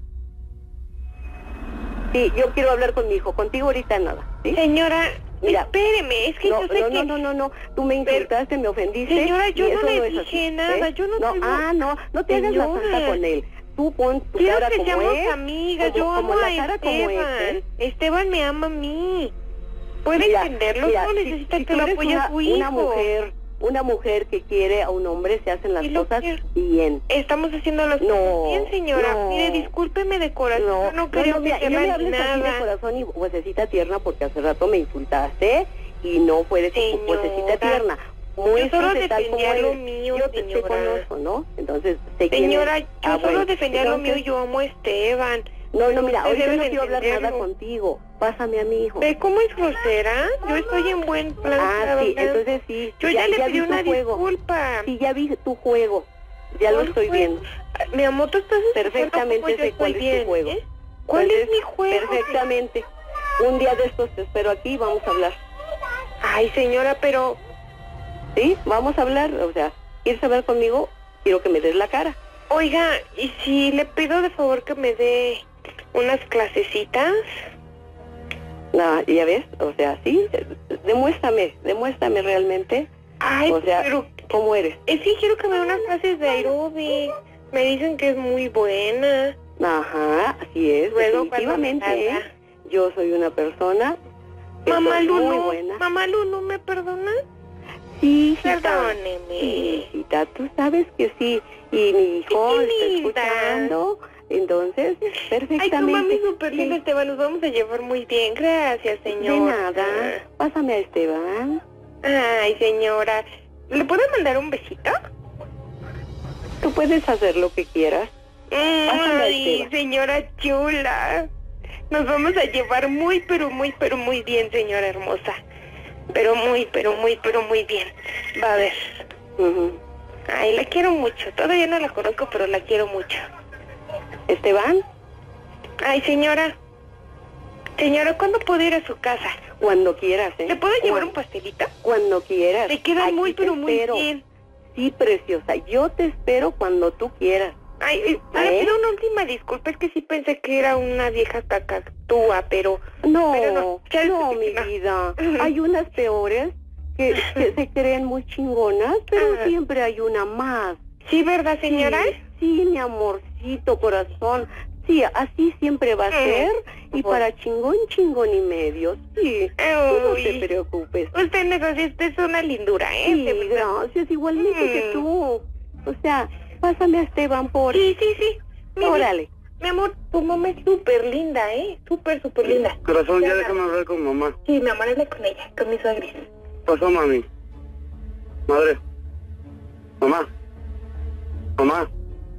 Sí, yo quiero hablar con mi hijo. Contigo ahorita nada. ¿Sí? Señora, Mira. espéreme, es que No, yo sé que... no. Tú me insultaste, me ofendiste. Señora, yo y no eso le es dije así, nada, yo no tengo- No te hagas la Señora. santa con él. Tú pon tu Quiero cara que como seamos es. amigas, como- yo como amo la a cara como Esteban. es, Esteban me ama a mí. ¿Puede Mira, entenderlo? mira, No si- necesita si que tú lo eres apoye a su hijo. una mujer que quiere a un hombre, se hacen las Y lo cosas quiero. bien. Estamos haciendo las No, cosas bien, señora. no. Mire, discúlpeme de corazón, no quería mira, y no me ofenderla ni hables así de nada. corazón y vocecita tierna porque hace rato me insultaste y no fue de tu Señora, vocecita tierna. yo solo Muéstrate tal como defendía lo eres. mío, Yo te señora. conozco, ¿no? Entonces, sé quién Señora, eres. yo solo bueno, defendía lo mío y entonces, yo amo a Esteban. No, Pero mira, usted ahorita debe no de quiero hablar nada entenderlo. contigo. Pásame a mi hijo. ¿Ve cómo es grosera? Yo estoy en buen plan. Ah, sí, ¿verdad? entonces sí. Yo ya le vi pedí tu una juego. disculpa. Sí, ya vi tu juego. Ya lo ¿Cuál estoy fue? viendo. Mi amor, tú estás escuchando Perfectamente cómo yo sé cuál estoy es bien, tu juego. ¿eh? ¿Cuál es Entonces, mi juego? Perfectamente. Un día de estos te espero aquí y vamos a hablar. Ay, señora, pero... ¿Sí? Vamos a hablar. O sea, ¿quieres hablar conmigo? Quiero que me des la cara. Oiga, ¿y si le pido de favor que me dé unas clasecitas? No, ya ves, o sea, sí, demuéstrame realmente, Ay, o sea, pero... cómo eres. Es que quiero que me dé unas clases de aeróbic. Me dicen que es muy buena. Ajá, así es, Luego, definitivamente, cuando me ¿eh? haga. Yo soy una persona que Mamá soy muy Lulu, buena. Mamá Lulu, ¿me perdona? Sí, hijita. Perdóneme. Sí, hijita, tú sabes que sí, y mi hijo Qué está linda. escuchando, entonces, Ay, perfectamente. tu mami súper linda, Sí. Esteban, nos vamos a llevar muy bien. Gracias, De señora. nada, pásame a Esteban. Ay, señora, ¿le puedo mandar un besito? Tú puedes hacer lo que quieras. Pásame a Ay, Esteban. señora chula. Nos vamos a llevar muy, pero muy bien, señora hermosa. Pero muy bien. Va a ver. Ujú. Ay, la quiero mucho. Todavía no la conozco, pero la quiero mucho. Esteban, Ay, señora. Señora, ¿cuándo puedo ir a su casa? cuando quieras, ¿eh? ¿Le puedo llevar un Cuando- pastelito? Cuando quieras. Le queda Aquí muy, te pero muy espero. bien. Sí, preciosa. Yo te espero cuando tú quieras. Ay, le ¿Eh? pido una última disculpa, es que sí pensé que era una vieja cacatúa, pero... No, Pero no, ya no, descubrí mi que no. vida. Ujú. Hay unas peores que se creen muy chingonas, pero Ajá. siempre hay una más. ¿Sí, verdad, señora? Sí, mi amorcito, corazón. Sí, así siempre va a ser. Y para chingón y medio. Sí, tú no te Uy. preocupes. Usted no es así, usted es una lindura, ¿eh? Sí, De verdad. gracias, igualmente que tú. O sea, pásame a Esteban por... Sí. Mire, Órale. mi amor, tu mamá es súper linda, ¿eh? Súper linda. Corazón, ya déjame hablar con mamá. Sí, mi amor, habla con ella, con mi suegra. Pasó, mami. Madre. Mamá. Mamá.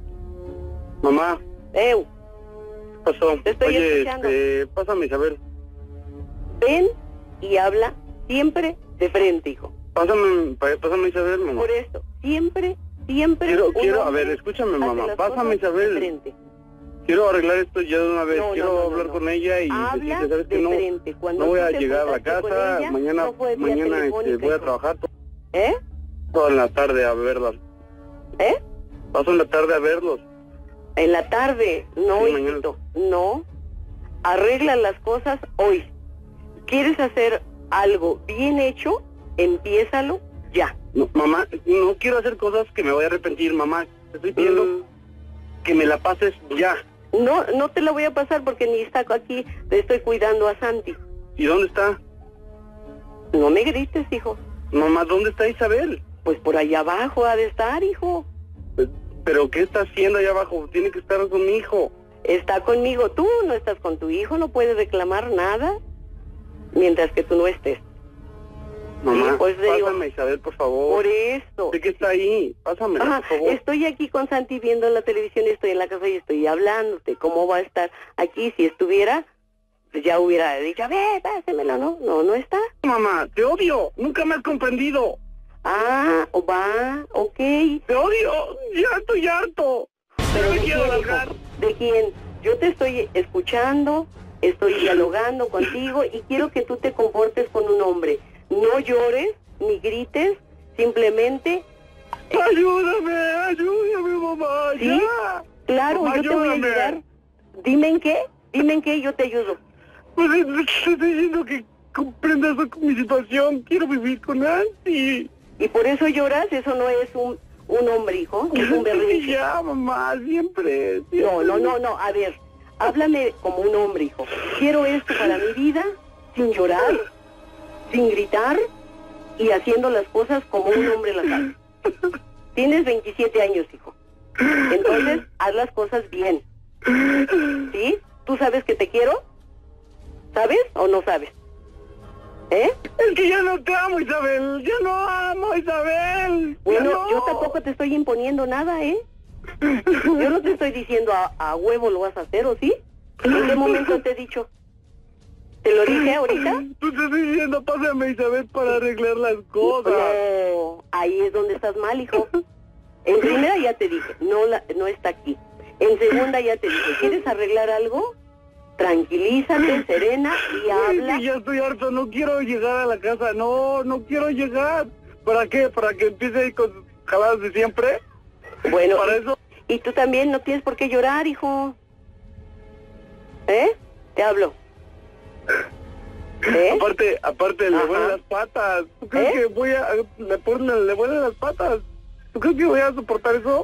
Mamá. Eu, Pasó. Te estoy Oye, escuchando. pásame Isabel. ven y habla siempre de frente, hijo. Pásame Isabel, mamá. Por eso, siempre Quiero, un a ver, hombre escúchame, hace mamá. las Pásame cosas de Isabel. frente. Quiero arreglar esto ya de una vez. No, Quiero no, hablar no. con ella y Habla decirle, ¿sabes de qué? No, frente. Cuando no voy tú a te llegar a la juntaste con casa. ella, Mañana no fue vía mañana telefónica, voy a hijo. trabajar ¿Eh? toda la tarde a verlas. ¿Eh? Paso en la tarde a verlos. En la tarde, no, Sí, mañana. hijito, no. Arregla las cosas hoy. ¿Quieres hacer algo bien hecho? Empiézalo ya. No, mamá, no quiero hacer cosas que me voy a arrepentir, mamá. Te estoy pidiendo que me la pases ya. No, no te la voy a pasar porque ni está aquí, le estoy cuidando a Santi. ¿Y dónde está? No me grites, hijo. Mamá, ¿dónde está Isabel? Pues por allá abajo ha de estar, hijo. ¿Pero qué está haciendo allá abajo? Tiene que estar con mi hijo. Está conmigo. Tú no estás con tu hijo, no puedes reclamar nada mientras que tú no estés. Mamá, Sí, pues digo, pásame Isabel, por favor. por eso. Sé que está ahí. Pásamela, Ajá, por favor. estoy aquí con Santi viendo la televisión, estoy en la casa y estoy hablándote. ¿Cómo va a estar aquí? Si estuviera, pues ya hubiera dicho, a ver, pásemelo, ¿no? No, no está. Mamá, te odio. Nunca me has comprendido. Ah, va, ok. Te odio. Ya estoy harto. Pero me ¿de quiero quién, hijo? largar. ¿De quién? Yo te estoy escuchando, estoy dialogando contigo y quiero que tú te comportes con un hombre. No llores, ni grites, simplemente... Ayúdame, mamá, ¿Sí? ya. Claro, Mamá, yo te voy a ayúdame. ayudar. Dime en qué y yo te ayudo. Pues te estoy diciendo que comprendas mi situación. Quiero vivir con Nancy. Y por eso lloras, eso no es un hombre, hijo, es un berrinche. Ya, mamá, siempre. No, a ver, háblame como un hombre, hijo. Quiero esto para mi vida, sin llorar, sin gritar y haciendo las cosas como un hombre las hace. Tienes 27 años, hijo. Entonces, haz las cosas bien. ¿Sí? ¿Tú sabes que te quiero? ¿Sabes o no sabes? ¿Eh? Es que ya no te amo, Isabel. Ya no amo, Isabel. Bueno, Ya no. yo tampoco te estoy imponiendo nada, ¿eh? Yo no te estoy diciendo a huevo lo vas a hacer, ¿o sí? ¿En qué momento te he dicho? ¿Te lo dije ahorita? Tú te estoy diciendo, pásame, Isabel, para arreglar las cosas. No, ahí es donde estás mal, hijo. En primera ya te dije, no está aquí. En segunda ya te dije, ¿quieres arreglar algo? Tranquilízate, serena y habla. Ya estoy harto, no quiero llegar a la casa, no quiero llegar. ¿Para qué? ¿Para que empiece con sus jaladas de siempre? Bueno, para eso. Y tú también no tienes por qué llorar, hijo. ¿Eh? Te hablo. ¿Eh? Aparte le Ajá. vuelan las patas. ¿Tú crees que le vuelan las patas? ¿Tú crees que voy a soportar eso?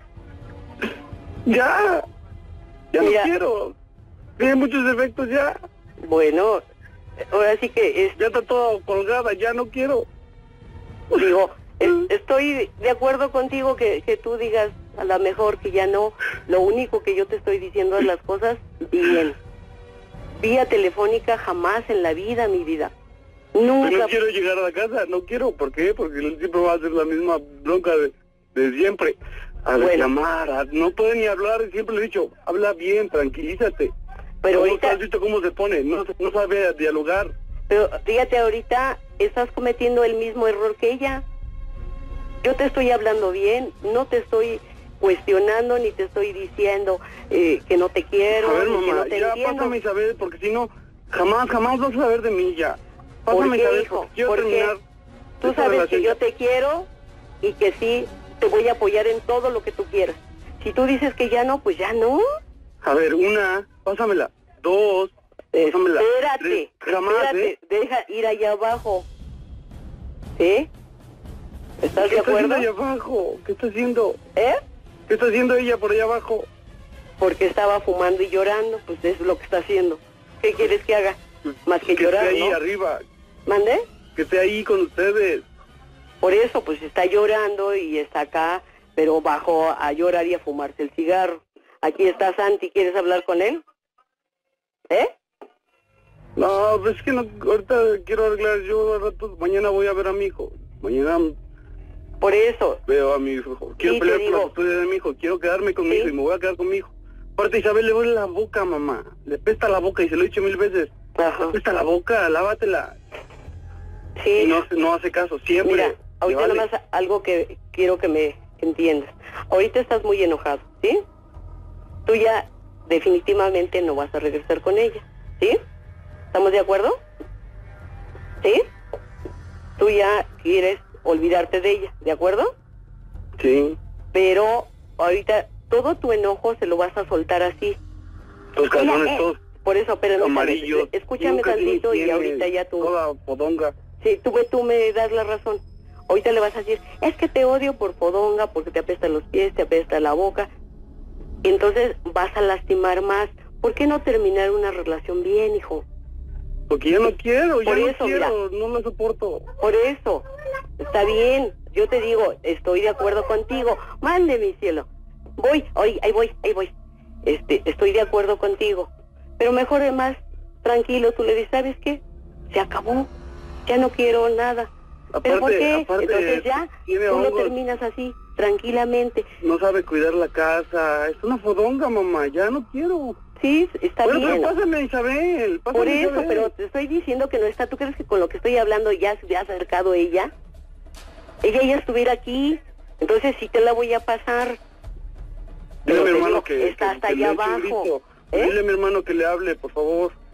Ya Mira. no quiero. Tiene muchos defectos ya. Bueno, ahora sí que Ya está todo colgada, ya no quiero. digo, estoy de acuerdo contigo que tú digas a lo mejor que ya no. Lo único que yo te estoy diciendo es las cosas bien. Vía telefónica jamás en la vida, mi vida. Nunca. No quiero llegar a la casa, no quiero. ¿Por qué? Porque siempre va a ser la misma bronca de siempre. A reclamar, no puede ni hablar, siempre le he dicho, habla bien, tranquilízate. Pero ahorita... ¿Has visto cómo se pone? No sabe dialogar. Pero fíjate, ahorita estás cometiendo el mismo error que ella. Yo te estoy hablando bien, no te estoy cuestionando ni te estoy diciendo que no te quiero, A ver, ni que mamá, no te ya entiendo. pásame Isabel, porque si no, jamás vas a saber de mí ya. Pásame ¿Por qué, Isabel, hijo? porque quiero ¿Por qué? terminar. Tú esta sabes relación que yo ya. te quiero y que sí te voy a apoyar en todo lo que tú quieras. Si tú dices que ya no, pues ya no. A ver, una, pásamela. Dos, pásamela. Espérate, Tres, jamás, espérate, deja ir allá abajo. ¿Sí? ¿Estás de acuerdo? ¿Qué está haciendo allá abajo? ¿Qué está haciendo? ¿Eh? ¿Qué está haciendo ella por allá abajo? Porque estaba fumando y llorando, pues eso es lo que está haciendo. ¿Qué quieres que haga? Más que llorar, esté ahí ¿no? arriba, ¿Mande? que esté ahí con ustedes. Por eso, pues está llorando y está acá, pero bajó a llorar y a fumarse el cigarro. Aquí está Santi, ¿quieres hablar con él? ¿Eh? No, pues es que no, ahorita quiero arreglar, yo al rato, mañana voy a ver a mi hijo. Mañana Por eso. veo a mi hijo. Quiero Sí, pelear te por las digo. estudios de mi hijo, quiero quedarme con mi Sí. hijo y me voy a quedar con mi hijo. Aparte Isabel le huele la boca, mamá. Le pesta la boca y se lo he dicho 1000 veces. Ajá. Le pesta la boca, lávatela. Sí. Y no hace caso, siempre. Mira, le ahorita vale. nomás algo que quiero que me entiendas. Ahorita estás muy enojado, ¿sí? Tú ya definitivamente no vas a regresar con ella, ¿sí? ¿Estamos de acuerdo? ¿Sí? Tú ya quieres olvidarte de ella, ¿de acuerdo? Sí, Pero ahorita todo tu enojo se lo vas a soltar así. los calzones Ella, todos Por eso, pero amarillos. escúchame Nunca tantito y tiene ahorita ya tú... toda podonga. Sí, tú me das la razón. Ahorita le vas a decir, es que te odio por podonga, porque te apestan los pies, te apesta la boca. Entonces vas a lastimar más. ¿Por qué no terminar una relación bien, hijo? Porque ya no quiero, ya Por no eso, quiero, no me soporto. Por eso, está bien. Yo te digo, estoy de acuerdo contigo. Mande, mi cielo. Ahí voy. Estoy de acuerdo contigo. Pero mejor es más tranquilo, tú le dices, ¿sabes qué? Se acabó. Ya no quiero nada. ¿Pero por qué? Entonces ya, tiene tú lo hongos, terminas así, tranquilamente. no sabe cuidar la casa, es una fodonga, mamá, ya no quiero. Sí, está Bueno, bien. pero pásame, Isabel, pásame, Por eso, Isabel. pero te estoy diciendo que no está. ¿Tú crees que con lo que estoy hablando ya se hubiera acercado ella? Ella ya estuviera aquí, entonces sí te la voy a pasar. Dile a mi Pero te hermano digo, que está hasta le allá eche un abajo. grito. ¿Eh? Dile a mi hermano que le hable, por favor.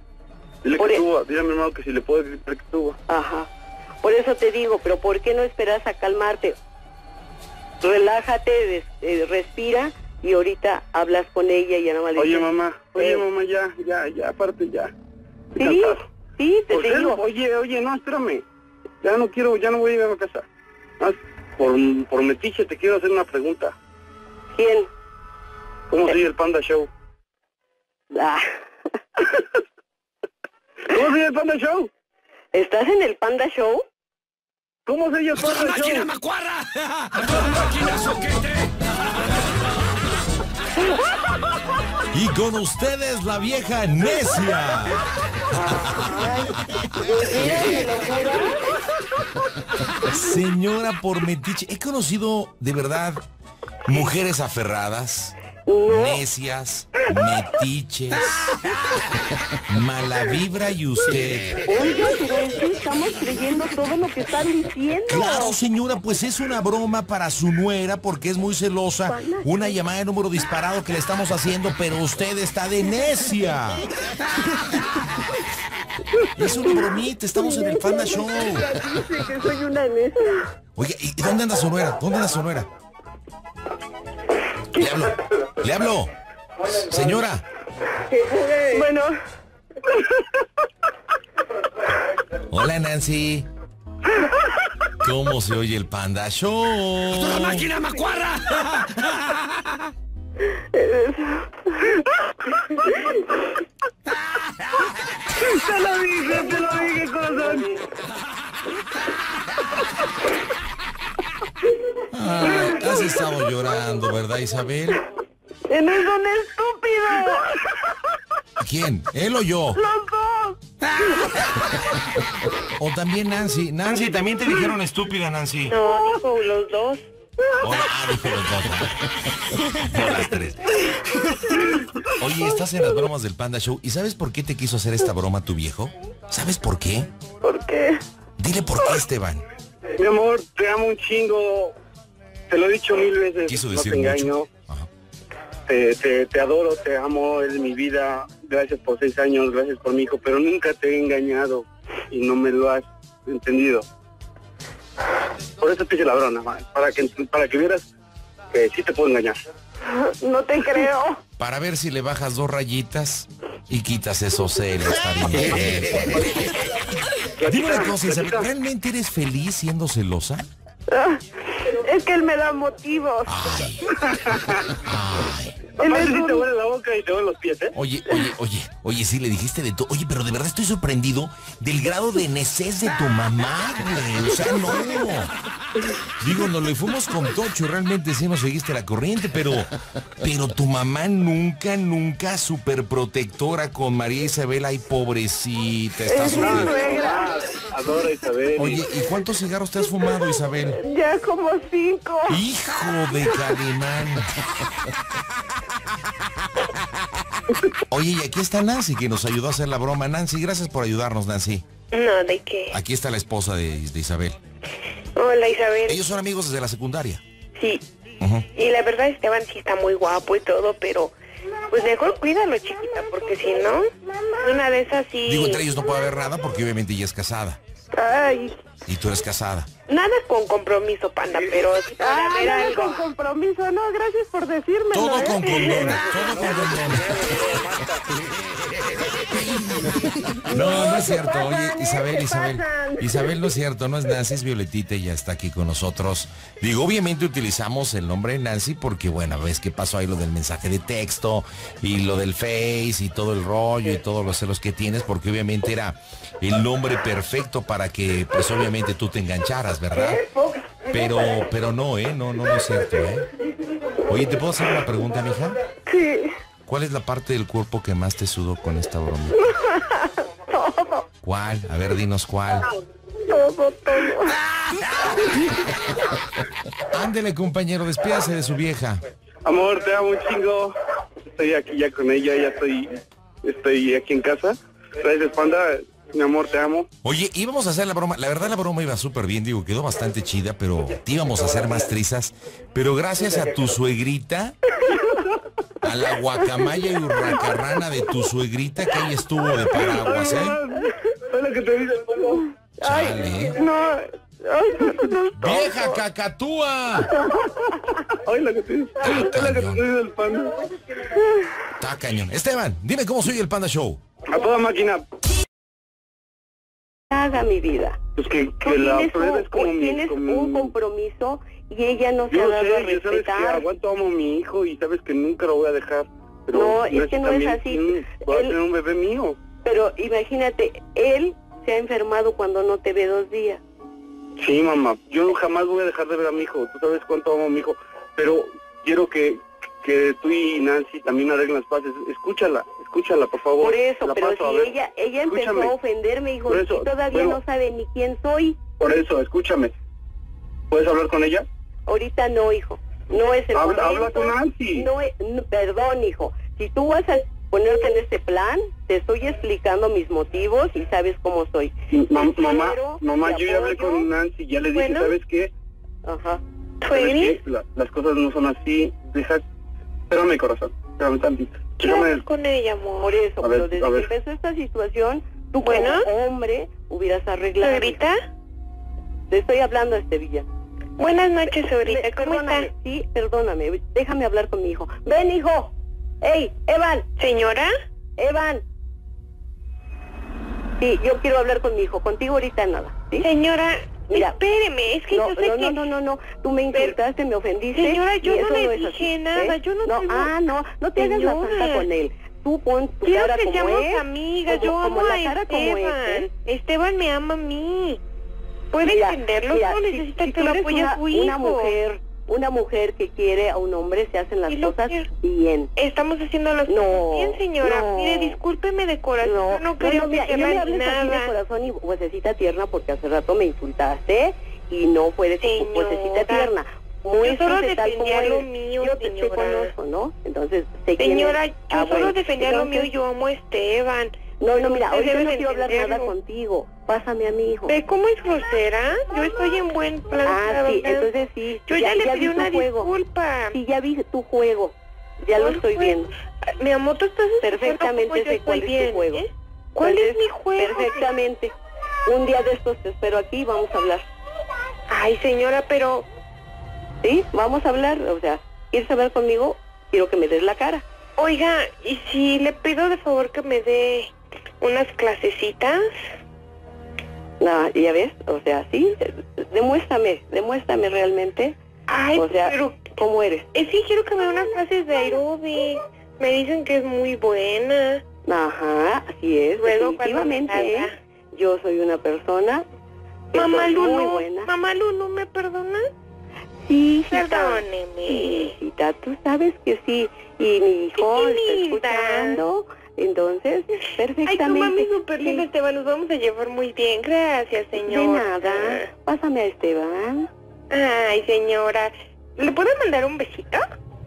Dile que suba, dile a mi hermano que si le puedo gritar que suba. Ajá. Por eso te digo, pero ¿por qué no esperas a calmarte? Relájate, respira y ahorita hablas con ella y ya no me le Oye, dices, mamá, ya, aparte ya. Sí, sí, te digo. Oye, no, espérame. Ya no voy a ir a la casa. Más por metiche te quiero hacer una pregunta. ¿Quién? ¿Cómo sigue el Panda Show? Ah. ¿Cómo sigue el Panda Show? ¿Estás en el Panda Show? ¿Cómo sigue el Panda Show? ¡Máquina macuarra! ¡Máquina soquete! Y con ustedes la vieja necia. Señora por metiche, he conocido de verdad mujeres aferradas, necias, metiches, mala vibra y usted. Oiga, pero es que estamos creyendo todo lo que están diciendo. Claro, señora, pues es una broma para su nuera porque es muy celosa. Una llamada de número disparado que le estamos haciendo, pero usted está de necia. Es una bromita, estamos en el Panda Show. Dice que soy una necia. Oye, ¿y dónde anda su nuera? ¿Dónde anda su nuera? Le hablo. Señora. Bueno. Hola, Nancy. ¿Cómo se oye el Panda Show? ¡La máquina macuarra! Te lo dije, corazón. Has estado llorando, ¿verdad, Isabel? ¡Eres un estúpido! ¿Quién? ¿Él o yo? ¡Los dos! O también Nancy. Nancy, también te dijeron estúpida, Nancy. No, dijo los dos. Dijo los dos. No, las tres. Oye, estás en las bromas del Panda Show. ¿Y sabes por qué te quiso hacer esta broma tu viejo? ¿Sabes por qué? ¿Por qué? Dile por qué, Esteban. Mi amor, te amo un chingo. Te lo he dicho 1000 veces. Quiso no decir te engaño. mucho. Ajá. Te adoro, te amo, eres mi vida. Gracias por 6 años, gracias por mi hijo, pero nunca te he engañado y no me lo has entendido. Por eso te hice la broma, para que vieras que sí te puedo engañar. No te creo. Para ver si le bajas 2 rayitas y quitas esos celos, cariño. Dime una cosa, Isabel, ¿realmente eres feliz siendo celosa? Es que él me da motivos. Ay. Aparte sí te huele la boca y te huele los pies, ¿eh? Oye, sí le dijiste de todo. Oye, pero de verdad estoy sorprendido del grado de necés de tu mamá, güey. O sea, no. Digo, nos lo fuimos con Tocho y realmente sí nos seguiste la corriente, pero tu mamá nunca súper protectora con María Isabel. Ay, pobrecita, está súper... Adora Isabel. Oye, ¿y cuántos cigarros te has fumado, Isabel? Ya como 5. Hijo de Calimán. Oye, y aquí está Nancy, que nos ayudó a hacer la broma. Nancy, gracias por ayudarnos, Nancy. No, ¿de qué? Aquí está la esposa de Isabel. Hola, Isabel. Ellos son amigos desde la secundaria. Sí. Y la verdad, Esteban sí está muy guapo y todo, pero pues mejor cuídalo, chiquita, porque si no, una de esas sí... Digo, entre ellos no puede haber nada porque obviamente ella es casada. Ay. Y tú eres casada. Nada con compromiso, Panda, pero si puede haber nada algo. con compromiso, no, gracias por decírmelo. Todo con condón, todo con condón. No es cierto. Oye, Isabel no es cierto, no es Nancy, es Violetita y ya está aquí con nosotros. Digo, obviamente utilizamos el nombre de Nancy porque, bueno, ves que pasó ahí lo del mensaje de texto y lo del Face y todo el rollo y todos los celos que tienes, porque obviamente era el nombre perfecto para que, pues obviamente tú te engancharas, ¿verdad? Pero no, no es cierto, Oye, ¿te puedo hacer una pregunta, mija? Sí. ¿Cuál es la parte del cuerpo que más te sudó con esta broma? Todo. ¿Cuál? A ver, dinos cuál. Todo. Ándele, compañero, despídase de su vieja. Amor, te amo un chingo. Estoy aquí ya con ella, ya estoy aquí en casa. Gracias, Panda. Mi amor, te amo. Oye, íbamos a hacer la broma. La verdad, la broma iba súper bien, digo, quedó bastante chida, pero te íbamos a hacer más trizas. Pero gracias a tu suegrita, a la guacamaya y urracarrana de tu suegrita que ahí estuvo de paraguas, ¿eh? Es lo que te dice el pano. Chale. No. ¡Vieja cacatúa! Ay, lo que te dice. Es lo que te dice el pano. Está cañón. Esteban, dime cómo soy el Panda Show. A toda máquina. Haga mi vida. Pues que Tú la tienes, prueba es como tienes un compromiso y ella no se Yo ha dado a sé, ya sabes que respetar. aguanto, amo a mi hijo y sabes que nunca lo voy a dejar. Pero No, es que no es también así. voy a Él- tener un bebé mío. Pero imagínate, él se ha enfermado cuando no te ve 2 días. Sí, mamá, yo jamás voy a dejar de ver a mi hijo. Tú sabes cuánto amo a mi hijo. Pero quiero que tú y Nancy también arreglen las paces. Escúchala, por favor. Por eso, La pero paso, a si ver. ella empezó Escúchame. a ofenderme, hijo, Por eso, y todavía bueno. no sabe ni quién soy. Por eso, escúchame. ¿Puedes hablar con ella? Ahorita no, hijo. No es el Habla momento. con Nancy. Perdón, hijo. Si tú vas a ponerte en este plan, te estoy explicando mis motivos y sabes cómo soy. Mamá, Te yo ya hablé apoyo. con Nancy, ya le dije, Bueno. ¿sabes qué? Ajá. ¿Sabes qué? Las cosas no son así. Espérame, corazón. Espérame tantito. Déjame. con ella, amor. Por eso, A ver, pero desde a que ver. empezó esta situación, tú como hombre hubieras arreglado. ¿Suegrita? Te estoy hablando a Villa. Buenas noches, Suegrita. ¿Cómo Perdóname, está? sí, perdóname. Déjame hablar con mi hijo. Ven, hijo. ¡Ey, Evan! ¿Señora? Evan. Sí, yo quiero hablar con mi hijo. Contigo ahorita nada. ¿Sí? Señora, Mira, espéreme, es que no, yo sé que... no. Tú me insultaste, me ofendiste. Señora, yo y no eso le es dije así, nada, ¿eh? yo no tengo- No te hagas la Señora. santa con él. Tú pon tu Quiero cara que como seamos es. amigas, como- yo como amo la a cara como es, Esteban. ¿eh? Esteban me ama a mí. ¿Puede Mira, entenderlo? mira, No necesita si que tú lo eres apoye a su hijo. una mujer que quiere a un hombre, se hacen las Y lo cosas quiero. bien. Estamos haciendo las No, cosas bien, señora. no. Mire, discúlpeme de corazón, no quería mira, y no me ofenderla ni hables así de nada. corazón y vocecita tierna porque hace rato me insultaste y no fue de tu Señora, vocecita tierna. yo solo Muéstrate tal como defendía lo eres. mío, Yo te señora. conozco, ¿no? Entonces, sé quién Señora, eres. yo solo bueno, defendía lo mío y entonces, yo amo a Esteban. No, Pero mira, usted ahorita debe no de quiero hablar nada entenderlo. contigo. Pásame a mi hijo. ¿Ve cómo es grosera? Yo estoy en buen plan. Sí, ¿verdad? entonces sí. Yo ya le vi pedí tu una juego. disculpa. Sí, ya vi tu juego. Ya lo ¿Cuál estoy fue? viendo. Mi amor, tú estás Perfectamente escuchando sé cómo cuál yo es estoy tu juego. bien, ¿eh? ¿Cuál es mi juego? Perfectamente. Un día de estos te espero aquí y vamos a hablar. Ay, señora, pero... ¿Sí? Vamos a hablar. O sea, ¿quieres hablar conmigo? Quiero que me des la cara. Oiga, ¿y si le pido de favor que me dé unas clasecitas? No, ya ves, o sea, sí, demuéstrame realmente. Ay, o sea, pero... ¿cómo eres? Sí, quiero que me dé unas clases de aeróbic. Me dicen que es muy buena. Ajá, así es, Luego, definitivamente. cuando me ¿eh? Yo soy una persona que Mamá soy muy Lulu, buena. Mamá Lulu, ¿me perdona? Sí, hijita. Perdóneme. Sí, hijita, tú sabes que sí. Y mi hijo Qué está linda. escuchando. Entonces, Ay, tu perfectamente. mami súper linda, Esteban. Nos vamos a llevar muy bien. Gracias, De señora. nada. Pásame a Esteban. Ay, señora. ¿Le puedo mandar un besito?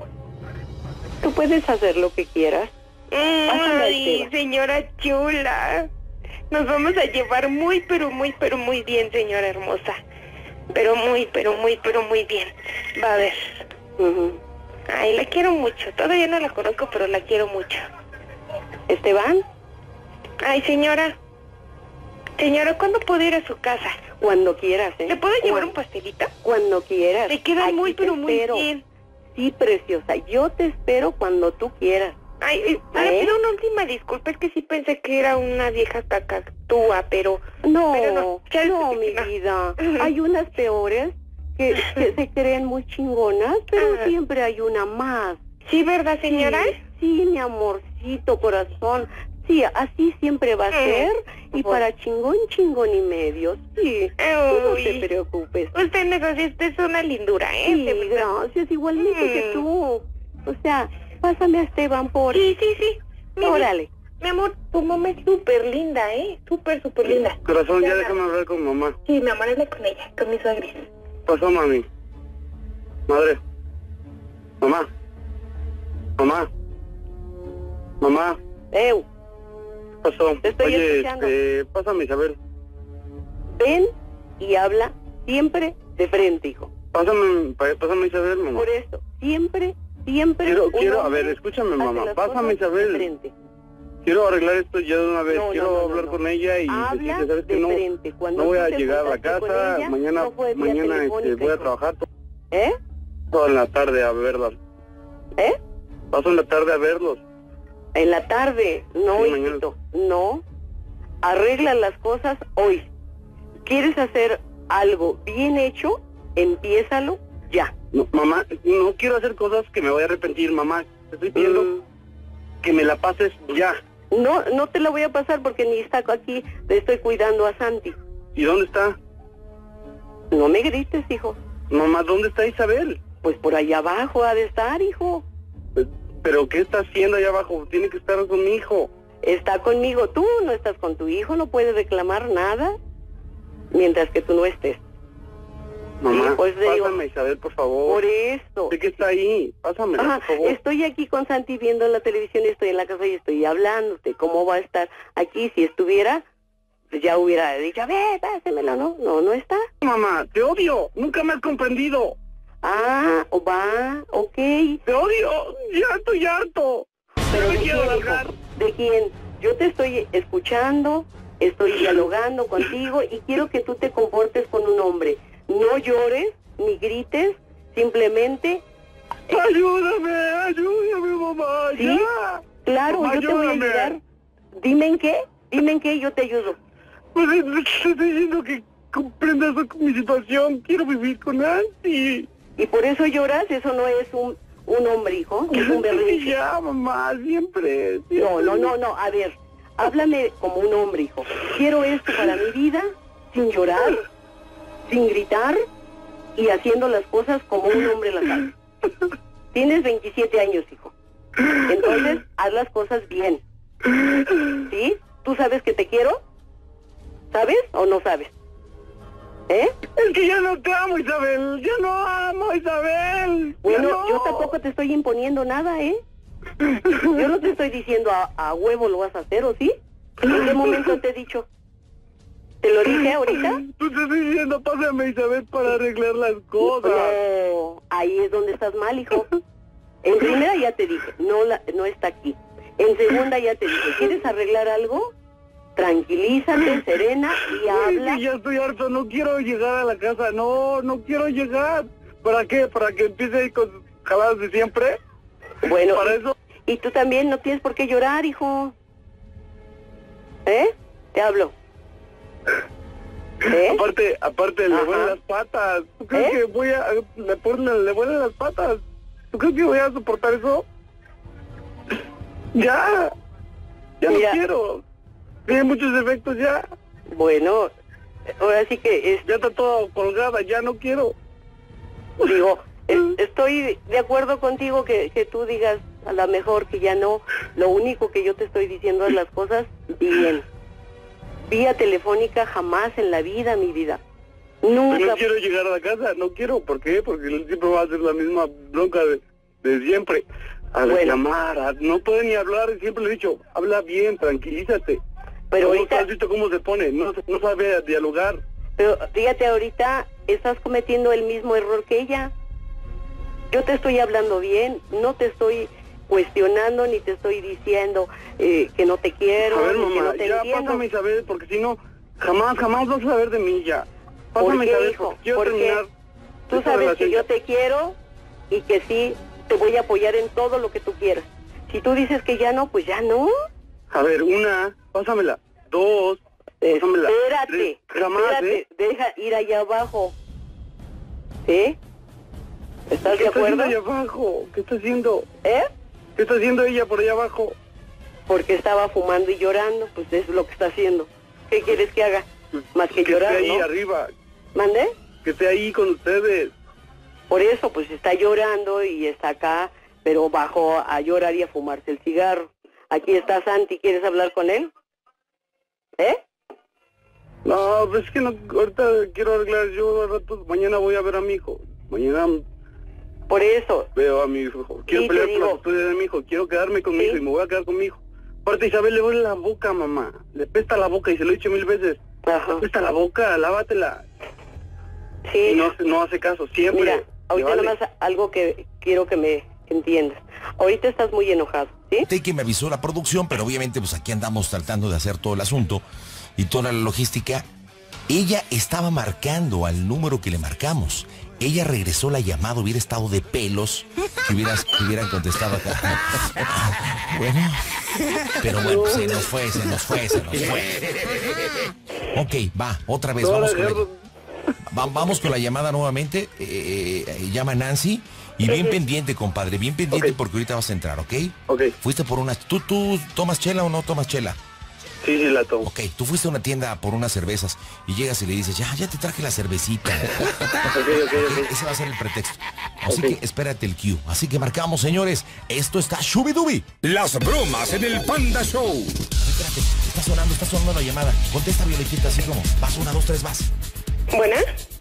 Tú puedes hacer lo que quieras. Pásame a Ay, Esteban. señora chula. Nos vamos a llevar muy, pero muy bien, señora hermosa. Pero muy bien. Va a ver. Ujú. Ay, la quiero mucho. Todavía no la conozco, pero la quiero mucho. Esteban, Ay, señora. Señora, ¿cuándo puedo ir a su casa? cuando quieras, ¿eh? ¿Le puedo llevar un pastelito? Cuando quieras. Le queda Aquí muy, te pero muy espero. bien. Sí, preciosa. Yo te espero cuando tú quieras. Ay, ¿Eh? le pido una última disculpa, es que sí pensé que era una vieja cacatúa, pero... No, Pero no, ya no, descubrí mi que no. vida. Hay unas peores que se creen muy chingonas, pero Ajá. siempre hay una más. ¿Sí, verdad, señora? Sí, mi amorcito, corazón. Sí, así siempre va a ser. Y para chingón y medio. Sí, tú no te Uy. preocupes. Usted necesita, es una lindura, ¿eh? Sí, De verdad. gracias, igualmente que tú. O sea, pásame a Esteban por... Sí. Órale. Mi amor, tu mamá es súper linda, ¿eh? Súper linda. Corazón, ya déjame hablar con mamá. Sí, mi amor, habla con ella, con mi suegra. Pasó, mami. Madre. Mamá. Mamá. Eu, Pasó. Te estoy Oye, escuchando. pásame, Isabel. ven y habla siempre de frente, hijo. Pásame, Isabel, mamá. Por eso, siempre Siempre Quiero, a ver, escúchame, mamá. Pásame, Isabel. Quiero arreglar esto ya de una vez. Quiero hablar con ella y decirle, ¿sabes qué? No voy a llegar a la casa. Mañana voy a trabajar. Toda la tarde a verlas. Paso en la tarde a verlos. En la tarde, no, Sí, hijito, no. Arregla las cosas hoy. ¿Quieres hacer algo bien hecho? Empiézalo ya. No, mamá, no quiero hacer cosas que me voy a arrepentir, mamá. Te estoy pidiendo que me la pases ya. No te la voy a pasar porque ni está aquí. Le estoy cuidando a Santi. ¿Y dónde está? No me grites, hijo. Mamá, ¿dónde está Isabel? Pues por allá abajo ha de estar, hijo. ¿Pero qué está haciendo allá abajo? Tiene que estar con mi hijo. Está conmigo. Tú no estás con tu hijo. No puedes reclamar nada mientras que tú no estés. Mamá, sí, pues pásame, Isabel, por favor. Por eso. Sé que está ahí. Pásame, por favor. Estoy aquí con Santi viendo la televisión, estoy en la casa y estoy hablándote. ¿Cómo va a estar aquí? Si estuviera, pues ya hubiera dicho, a ver, pásemelo, ¿no? No está. Mamá, te odio. Nunca me has comprendido. Ok. Te odio. Ya estoy harto. ¿Pero me de quiero quién, largar. hijo? ¿De quién? Yo te estoy escuchando, estoy dialogando contigo y quiero que tú te comportes con un hombre. No llores, ni grites, simplemente... Ayúdame, mamá, ¿sí? ya. Claro, Mamá, yo te voy a ayudar. Dime en qué, yo te ayudo. Pues te estoy diciendo que comprendas mi situación, quiero vivir con Nancy. ¿Y por eso lloras? Eso no es un hombre, hijo, es un berrinche. Ya, mamá, siempre. No, a ver, háblame como un hombre, hijo. Quiero esto para mi vida, sin llorar, sin gritar y haciendo las cosas como un hombre las hace. Tienes 27 años, hijo. Entonces, haz las cosas bien. ¿Sí? ¿Tú sabes que te quiero? ¿Sabes o no sabes? Es que ya no te amo, Isabel. Ya no amo, Isabel. Bueno, no. yo tampoco te estoy imponiendo nada, Yo no te estoy diciendo a huevo lo vas a hacer, ¿o sí? ¿En qué momento te he dicho? ¿Te lo dije ahorita? Tú te estoy diciendo, pásame, Isabel, para arreglar las cosas. No, ahí es donde estás mal, hijo. En primera ya te dije, no está aquí. En segunda ya te dije, ¿quieres arreglar algo? Tranquilízate, serena y habla. Ya estoy harto, no quiero llegar a la casa, no quiero llegar. ¿Para qué? ¿Para que empiece con jaladas de siempre? Bueno, para eso. Y tú también no tienes por qué llorar, hijo. Te hablo. Aparte le vuelan las patas. ¿Tú crees que le vuelan las patas? ¿Tú crees que voy a soportar eso? Ya mira, no quiero. Tiene muchos defectos ya. Bueno, ahora sí que ya está todo colgada, ya no quiero. Digo, estoy de acuerdo contigo que tú digas a lo mejor que ya no. Lo único que yo te estoy diciendo es las cosas bien. Vía telefónica jamás en la vida, mi vida. Nunca. No quiero llegar a la casa, no quiero. ¿Por qué? Porque siempre va a ser la misma bronca de siempre. A reclamar, no puede ni hablar, siempre le he dicho, habla bien, tranquilízate. Pero ahorita... ¿Has visto cómo se pone? No sabe dialogar. Pero fíjate, ahorita estás cometiendo el mismo error que ella. Yo te estoy hablando bien, no te estoy cuestionando ni te estoy diciendo que no te quiero. A ver, ni mamá, que no te ya entiendo. pásame, Isabel, porque si no, jamás vas a saber de mí ya. Pásame, ¿Por qué, Isabel, hijo? quiero terminar. Tú sabes que yo te quiero y que sí te voy a apoyar en todo lo que tú quieras. Si tú dices que ya no, pues ya no. A ver, una, pásamela. Dos, pásamela. Espérate, jamás, espérate, deja ir allá abajo. ¿Sí? ¿Estás de acuerdo? ¿Qué está haciendo allá abajo? ¿Qué está haciendo? ¿Qué está haciendo ella por allá abajo? Porque estaba fumando y llorando, pues eso es lo que está haciendo. ¿Qué quieres que haga? Más que llorar, esté ahí ¿no? arriba. ¿Mande? Que esté ahí con ustedes. Por eso, pues está llorando y está acá, pero bajó a llorar y a fumarse el cigarro. Aquí está Santi, ¿quieres hablar con él? No, pues es que no, ahorita quiero arreglar yo al rato, mañana voy a ver a mi hijo. Mañana... Por eso. Veo a mi hijo. Quiero pelear por la custodia de mi hijo, quiero quedarme con mi hijo y me voy a quedar con mi hijo. Aparte, Isabel le huele la boca, mamá. Le pesta la boca y se lo he dicho 1000 veces. Ajá. Le pesta la boca, lávatela. Sí. Y no hace caso, siempre. Mira, ahorita nomás algo que quiero que me que entiendas. Ahorita estás muy enojado, ¿sí? Que me avisó la producción, pero obviamente pues aquí andamos tratando de hacer todo el asunto y toda la logística. Ella estaba marcando al número que le marcamos. Ella regresó la llamada, hubiera estado de pelos si hubieran contestado acá. Bueno, pero bueno, se nos fue. Ok, va, otra vez, vamos con la llamada nuevamente. Llama Nancy y bien pendiente, compadre, bien pendiente porque ahorita vas a entrar, ¿ok? Ok. Fuiste por unas... ¿Tú tomas chela o no tomas chela? Sí, la tomo. Ok, tú fuiste a una tienda por unas cervezas y llegas y le dices, ya te traje la cervecita. Ok. Ese va a ser el pretexto. Así que espérate el cue. Así que marcamos, señores. Esto está Shubidubi. Las bromas en el Panda Show. Espérate, está sonando la llamada. Contesta, Violetita, así como, vas 1, 2, 3, vas. ¿Buena?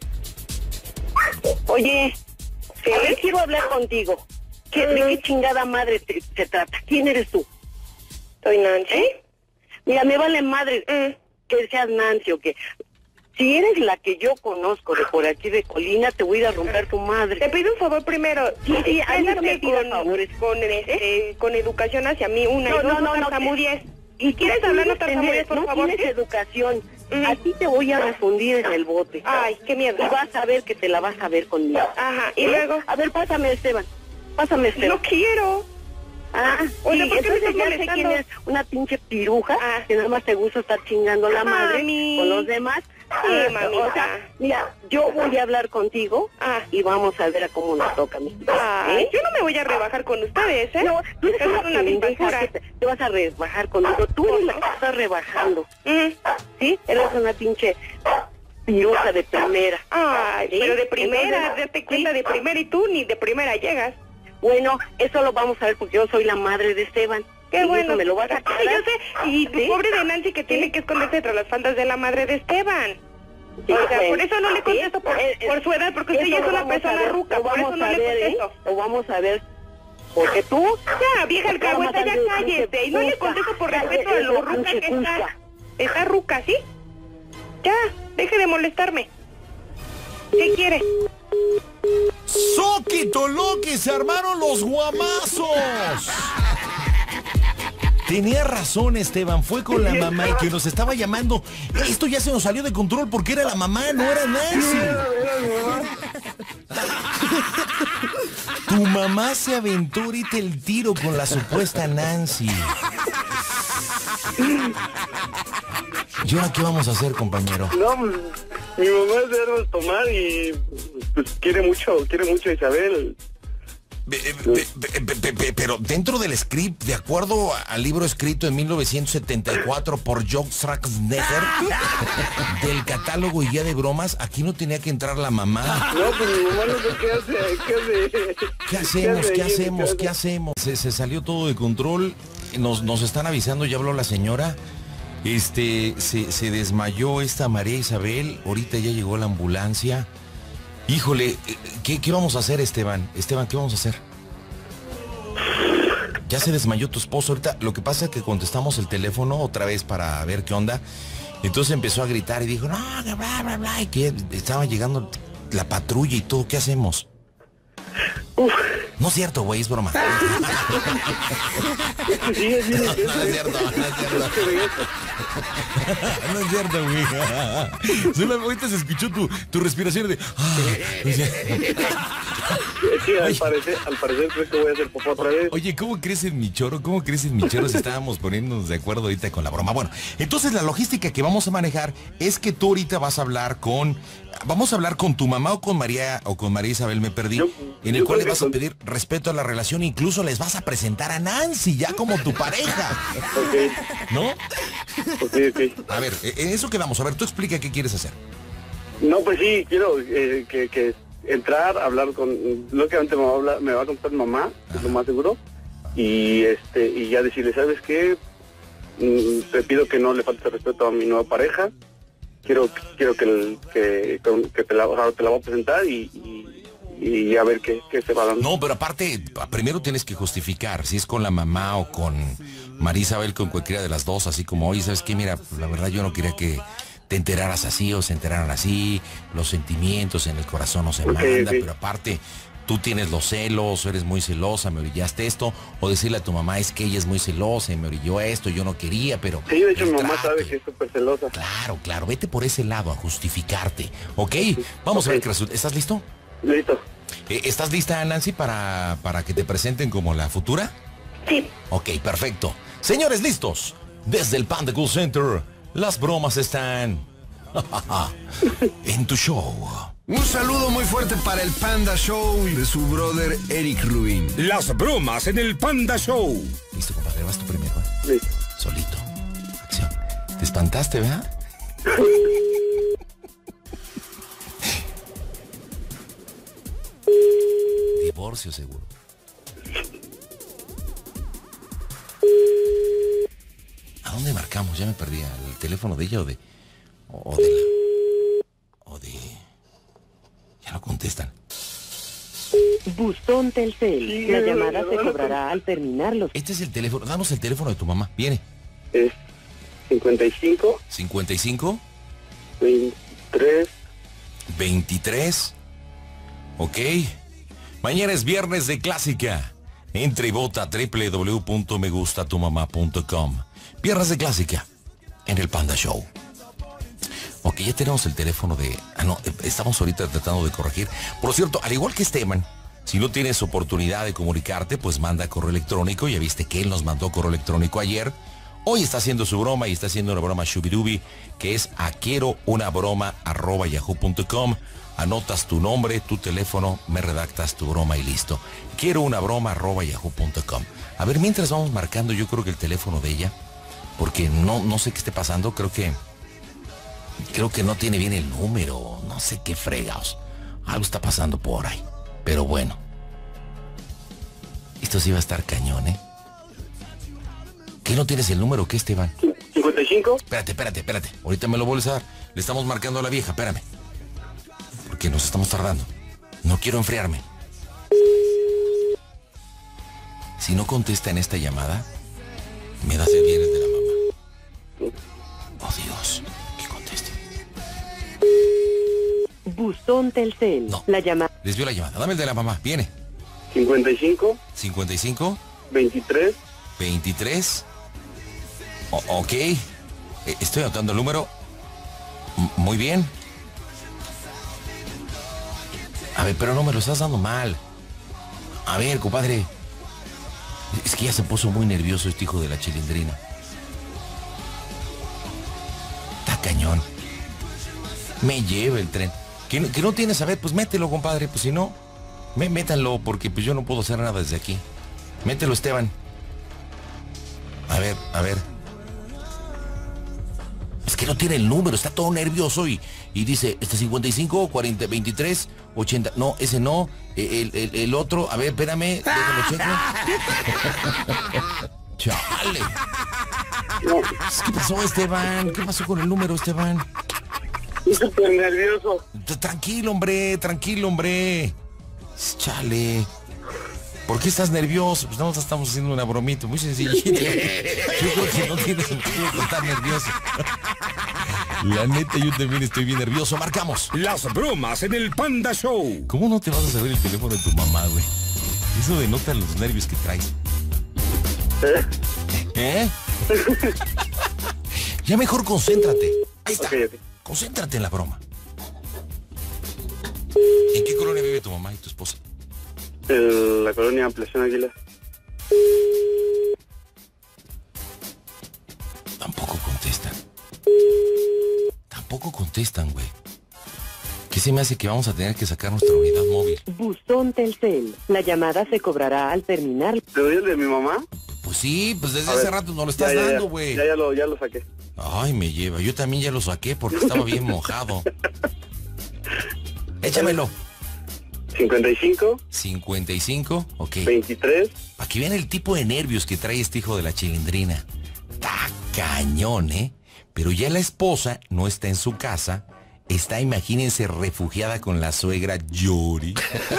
Oye, a ver, quiero hablar contigo. ¿De qué chingada madre se trata? ¿Quién eres tú? Soy Nancy. Mira, me vale madre que seas Nancy o que... Si eres la que yo conozco de por aquí de Colina, te voy a ir a romper tu madre. Te pido un favor primero. Sí, a mí no me pidas favores. Con educación hacia mí, una y dos, no tartamudees. ¿Y quieres hablar no tartamudees, por favor? No tienes educación. A ti te voy a refundir en el bote. Ay, qué miedo. Y vas a ver que te la vas a ver conmigo. Ajá, y luego... A ver, pásame, Esteban. No quiero. Oye, ¿por qué me estás entonces ya sé molestando? quién es una pinche piruja que nada más te gusta estar chingando la madre con los demás. Sí, mamita. O sea, mira, yo voy a hablar contigo y vamos a ver a cómo nos toca, mi yo no me voy a rebajar con ustedes, ¿eh? No, tú eres una pendeja que te vas a rebajar conmigo. Tú eres la que te estás rebajando. ¿Sí? Eres una pinche piruja de primera. Ay, pero de primera, date cuenta, de primera, y tú ni de primera llegas. Bueno, eso lo vamos a ver porque yo soy la madre de Esteban. Qué bueno. Me lo vas a aclarar. Yo sé, y pobre de Nancy que tiene que esconderse tras las faldas de la madre de Esteban. Sí, o sea, por eso no le contesto por su edad, porque usted ya es una persona ruca, por eso no le contesto. Lo vamos a ver, porque tú... Ya, vieja alcahueta, ya cállate, y no le contesto por respeto a lo ruca que está. Está ruca, ¿sí? Ya, deje de molestarme. ¿Qué quiere? ¡Soquito Loki! ¡Se armaron los guamazos! Tenía razón, Esteban, fue con la mamá y que nos estaba llamando. Esto ya se nos salió de control porque era la mamá, no era Nancy. Tu mamá se aventó ahorita el tiro con la supuesta Nancy. ¿Y ahora qué vamos a hacer, compañero? No, pues, mi mamá es de armas tomar y pues quiere mucho a Isabel. Pero dentro del script, de acuerdo al libro escrito en 1974 por Jock Schwarzenegger, del catálogo y guía de bromas, aquí no tenía que entrar la mamá. No, pues mi mamá no sé qué hace. ¿Qué hacemos? Se salió todo de control, nos están avisando, ya habló la señora. Se desmayó esta María Isabel, ahorita ya llegó la ambulancia. Híjole, ¿qué vamos a hacer, Esteban? Esteban, ¿qué vamos a hacer? Ya se desmayó tu esposo ahorita. Lo que pasa es que contestamos el teléfono otra vez para ver qué onda. Entonces empezó a gritar y dijo, no, bla, bla, bla. Y que estaba llegando la patrulla y todo. ¿Qué hacemos? No es cierto, güey, es broma. Sí, no es cierto. No es cierto, güey. Solo ahorita se escuchó tu respiración de... Sí, al parecer creo que voy a hacer popó otra vez. Oye, ¿cómo crees en mi choro? Si estábamos poniéndonos de acuerdo ahorita con la broma. Bueno, entonces la logística que vamos a manejar es que tú ahorita vas a hablar con... Vamos a hablar con tu mamá o con María Isabel, me perdí, en el cual le vas a pedir respeto a la relación, incluso les vas a presentar a Nancy ya como tu pareja. Okay. ¿No? Ok. A ver, en eso quedamos. A ver, tú explica qué quieres hacer. No, pues sí, quiero que entrar, hablar con... Lógicamente me va a contar mamá, es lo más seguro, y ya decirle, ¿sabes qué? Te pido que no le faltes respeto a mi nueva pareja. Quiero que te la voy a presentar y a ver qué se va dando. No, pero aparte, primero tienes que justificar si es con la mamá o con María Isabel, con cualquiera de las dos, así como, oye, ¿sabes qué? Mira, la verdad yo no quería que te enteraras así o se enteraran así, los sentimientos en el corazón no se manda, pero aparte, tú tienes los celos, eres muy celosa, me orillaste esto, o decirle a tu mamá, es que ella es muy celosa y me orilló esto, yo no quería, pero... Sí, de hecho mi mamá trato. sabe que es súper celosa. Claro, vete por ese lado a justificarte, ¿ok? Vamos a ver qué resulta. ¿Estás listo? Listo. ¿Estás lista, Nancy, para que te presenten como la futura? Sí. Ok, perfecto. Señores, listos. Desde el Panda Cool Center, las bromas están en tu show. Un saludo muy fuerte para el Panda Show de su brother Eric Rubin. Las bromas en el Panda Show. Listo, compadre, vas tú primero, ¿eh? Listo. Solito. Acción. Te espantaste, ¿verdad? Divorcio seguro. ¿A dónde marcamos? Ya me perdí. ¿El teléfono de ella o de ya no contestan? Buzón Telcel. La llamada se cobrará al terminar los... Este es el teléfono. Danos el teléfono de tu mamá. Viene. Es 55 55 23 23. Ok. Mañana es viernes de clásica. Entra y vota a www.megustatumamá.com. Viernes de clásica en el Panda Show. Ok, ya tenemos el teléfono de... no, estamos ahorita tratando de corregir. Por cierto, al igual que Esteban, si no tienes oportunidad de comunicarte, pues manda correo electrónico. Ya viste que él nos mandó correo electrónico ayer. Hoy está haciendo su broma y está haciendo una broma shubidubi, que es a quierounabroma@yahoo.com. Anotas tu nombre, tu teléfono, me redactas tu broma y listo. Quierounabroma@yahoo.com. A ver, mientras vamos marcando, yo creo que el teléfono de ella, porque no sé qué esté pasando, creo que no tiene bien el número, no sé qué fregados. Algo está pasando por ahí. Pero bueno, esto sí va a estar cañón, ¿eh? ¿Qué no tienes el número? ¿Qué, Esteban? 55. Espérate. Ahorita me lo vuelves a dar. Le estamos marcando a la vieja, espérame. Porque nos estamos tardando. No quiero enfriarme. Si no contesta en esta llamada, me das el viernes de la mamá. Oh, Dios, que conteste. Buzón Telcel. No. La llamada... Desvió la llamada. Dame el de la mamá. Viene. 55 55 23 23. Ok. Estoy anotando el número. Muy bien. A ver, pero no me lo estás dando mal. A ver, compadre. Es que ya se puso muy nervioso este hijo de la chilindrina. Está cañón. Me lleva el tren. Que no tienes, a ver, pues mételo, compadre. Pues si no, métanlo, porque pues yo no puedo hacer nada desde aquí. Mételo, Esteban. A ver. Es que no tiene el número, está todo nervioso y dice, 55, 40, 23, 80. No, ese no. El otro, a ver, espérame, déjame checo. Chale. ¿Qué pasó, Esteban? ¿Qué pasó con el número, Esteban? Estoy súper nervioso. Tranquilo, hombre. Chale. ¿Por qué estás nervioso? Pues no, estamos haciendo una bromita muy sencillita. Yo creo que no tiene sentido estar nervioso. La neta, yo también estoy bien nervioso. Marcamos. Las bromas en el Panda Show. ¿Cómo no te vas a saber el teléfono de tu mamá, güey? Eso denota los nervios que traes. ¿Eh? Ya mejor concéntrate. Ahí está. Okay. Concéntrate en la broma. ¿En qué colonia vive tu mamá y tu esposa? En la colonia Ampliación Águila. Tampoco contestan, güey. ¿Qué se me hace que vamos a tener que sacar nuestra unidad móvil? Buzón Telcel. La llamada se cobrará al terminar. ¿Te doy el de mi mamá? Pues sí, pues desde hace rato no lo estás dando, güey. Ya lo saqué. Ay, me lleva. Yo también ya lo saqué porque estaba bien mojado. Échamelo. 55. 55, ok. 23. Para que vean el tipo de nervios que trae este hijo de la chilindrina. Está cañón, ¿eh? Pero ya la esposa no está en su casa. Está, imagínense, refugiada con la suegra. Llore.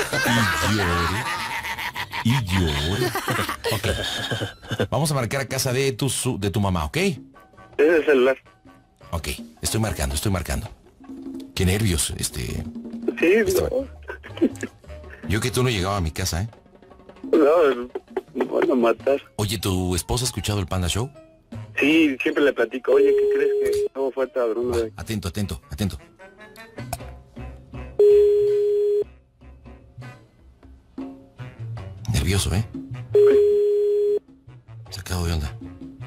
Y llore. Ok. Vamos a marcar a casa de tu mamá, ¿ok? Ese es el celular. Ok. Estoy marcando. Qué nervios, Sí, no. Yo que tú no llegaba a mi casa, ¿eh? No, me van a matar. Oye, ¿tu esposa ha escuchado el Panda Show? Sí, siempre le platico. Oye, ¿qué crees que hago falta, Bruno? Atento, atento, atento. Nervioso, ¿eh? Sacado de onda.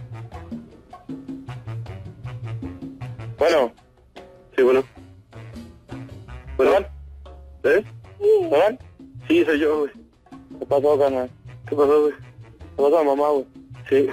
Bueno. Sí, bueno. ¿Bueno? ¿Eh? ¿Juan? Sí, soy yo, güey. ¿Qué pasó, carnal? ¿Qué pasó, güey? ¿Qué pasó a mamá, güey? Sí.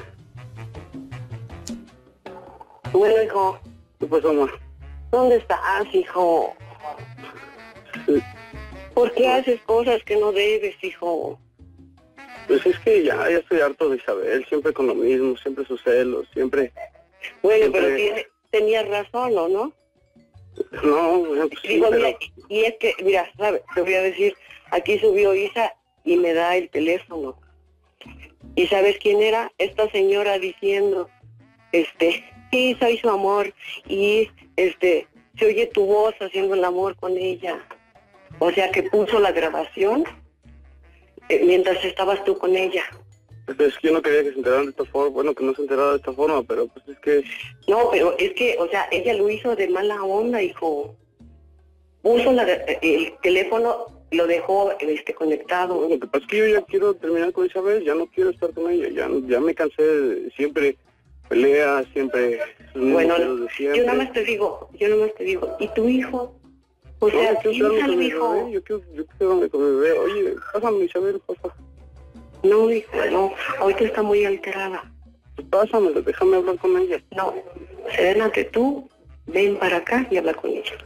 Bueno, hijo, ¿Qué pasó, ma? ¿dónde estás, hijo? Sí. ¿Por qué haces cosas que no debes, hijo? Pues es que ya estoy harto de Isabel, siempre con lo mismo, siempre sus celos, siempre... Bueno, siempre- pero tenías razón, ¿o no? No, pues sí, Digo, pero... mira, y es que, mira, ¿sabes? Te voy a decir, aquí subió Isa y me da el teléfono. ¿Y sabes quién era? Esta señora diciendo, sí, soy su amor, y se oye tu voz haciendo el amor con ella. O sea, que puso la grabación mientras estabas tú con ella. Es que yo no quería que se enteraran de esta forma, bueno, que no se enterara de esta forma, pero pues es que... No, pero es que, o sea, ella lo hizo de mala onda, hijo. Puso el teléfono, lo dejó conectado. Lo que pasa es que yo ya quiero terminar con Isabel, ya no quiero estar con ella, ya me cansé de siempre peleas, siempre... Bueno, celos de siempre. yo nada más te digo, ¿y tu hijo? O No, sea, yo quiero quedarme piensa, con mi hijo. bebé, yo quiero quedarme con mi bebé. Oye, pásame Isabel, papá. No, hijo, no, ahorita está muy alterada. Pásame, déjame hablar con ella. No, Serénate tú, ven para acá y habla con ella.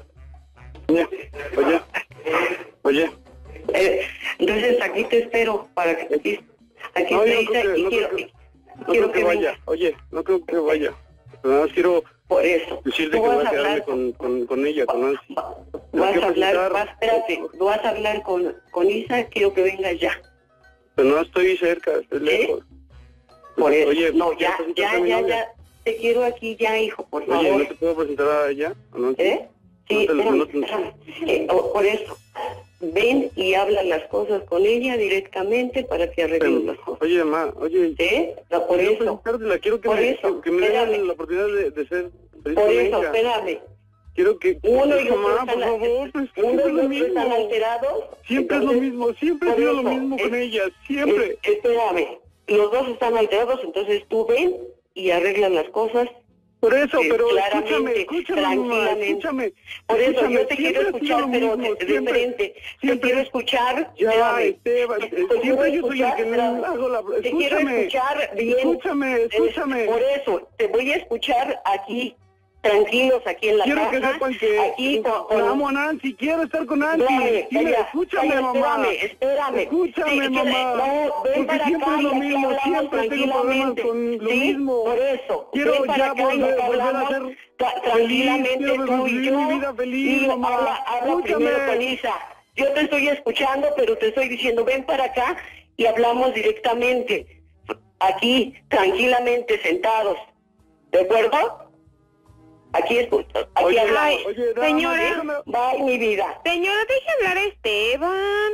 Oye. Entonces aquí te espero para que aquí No, está yo Isa creo que- y no quiero creo que vaya. venga. Oye, no creo que vaya. Nada más quiero Por eso. decirte Tú que vas voy a a quedarme hablar con ella, con Nancy. Vas a hablar, vas a hablar con Isa, quiero que vengas ya. Pero no estoy cerca, estoy lejos. Por eso. Oye, No, ¿me ya, presentas a mi novia? ya. Te quiero aquí ya, hijo, por favor. Oye, ¿no te puedo presentar a ella? ¿A Nancy? Sí, No te- espérame. Por eso, ven y habla las cosas con ella directamente para que arreglen las cosas. Oye, ma, oye. No, por quiero eso. presentártela, quiero que Por me, eso, que me espérame. den la oportunidad de ser feliz Por con eso, ella. espérame. Quiero que... Uno y otro mamá, por favor, pues que uno siempre es y lo otro están mismo. alterados. Siempre es lo mismo, siempre ha por sido lo eso, mismo con ella, siempre. Espérame, los dos están alterados, entonces tú ven y arreglas las cosas. Por eso, pero claramente, escúchame, mamá, tranquilamente. escúchame. Por eso escúchame, yo te quiero siempre ha sido escuchar, lo pero mismo, de siempre, frente. Te quiero escuchar, Ya, espérame. Esteban, Te quiero siempre yo soy el que le escuchar, hago la... Te quiero Escúchame, escuchar bien. escúchame. Por eso, te voy a escuchar aquí, tranquilos, aquí en la Quiero casa. que sepan que aquí amo a Nancy, quiero estar con Nancy. Espérame, Dime, calla, escúchame, calla, mamá. Espérame. Escúchame, Sí, mamá. no, ven Porque para siempre acá es lo y aquí mismo, hablamos siempre tengo problemas tranquilamente. con lo Sí, mismo. por eso. Quiero ven para ya acá y volver a hablamos ser tranquilamente feliz, quiero tú y vivir yo. mi vida feliz, y mamá. habla primero con Isa. Yo te estoy escuchando, pero te estoy diciendo, ven para acá y hablamos directamente. Aquí, tranquilamente, sentados. ¿De acuerdo? Aquí Oye, hablamos. oye, señora. Bye, mi vida. Señora, deje hablar a Esteban.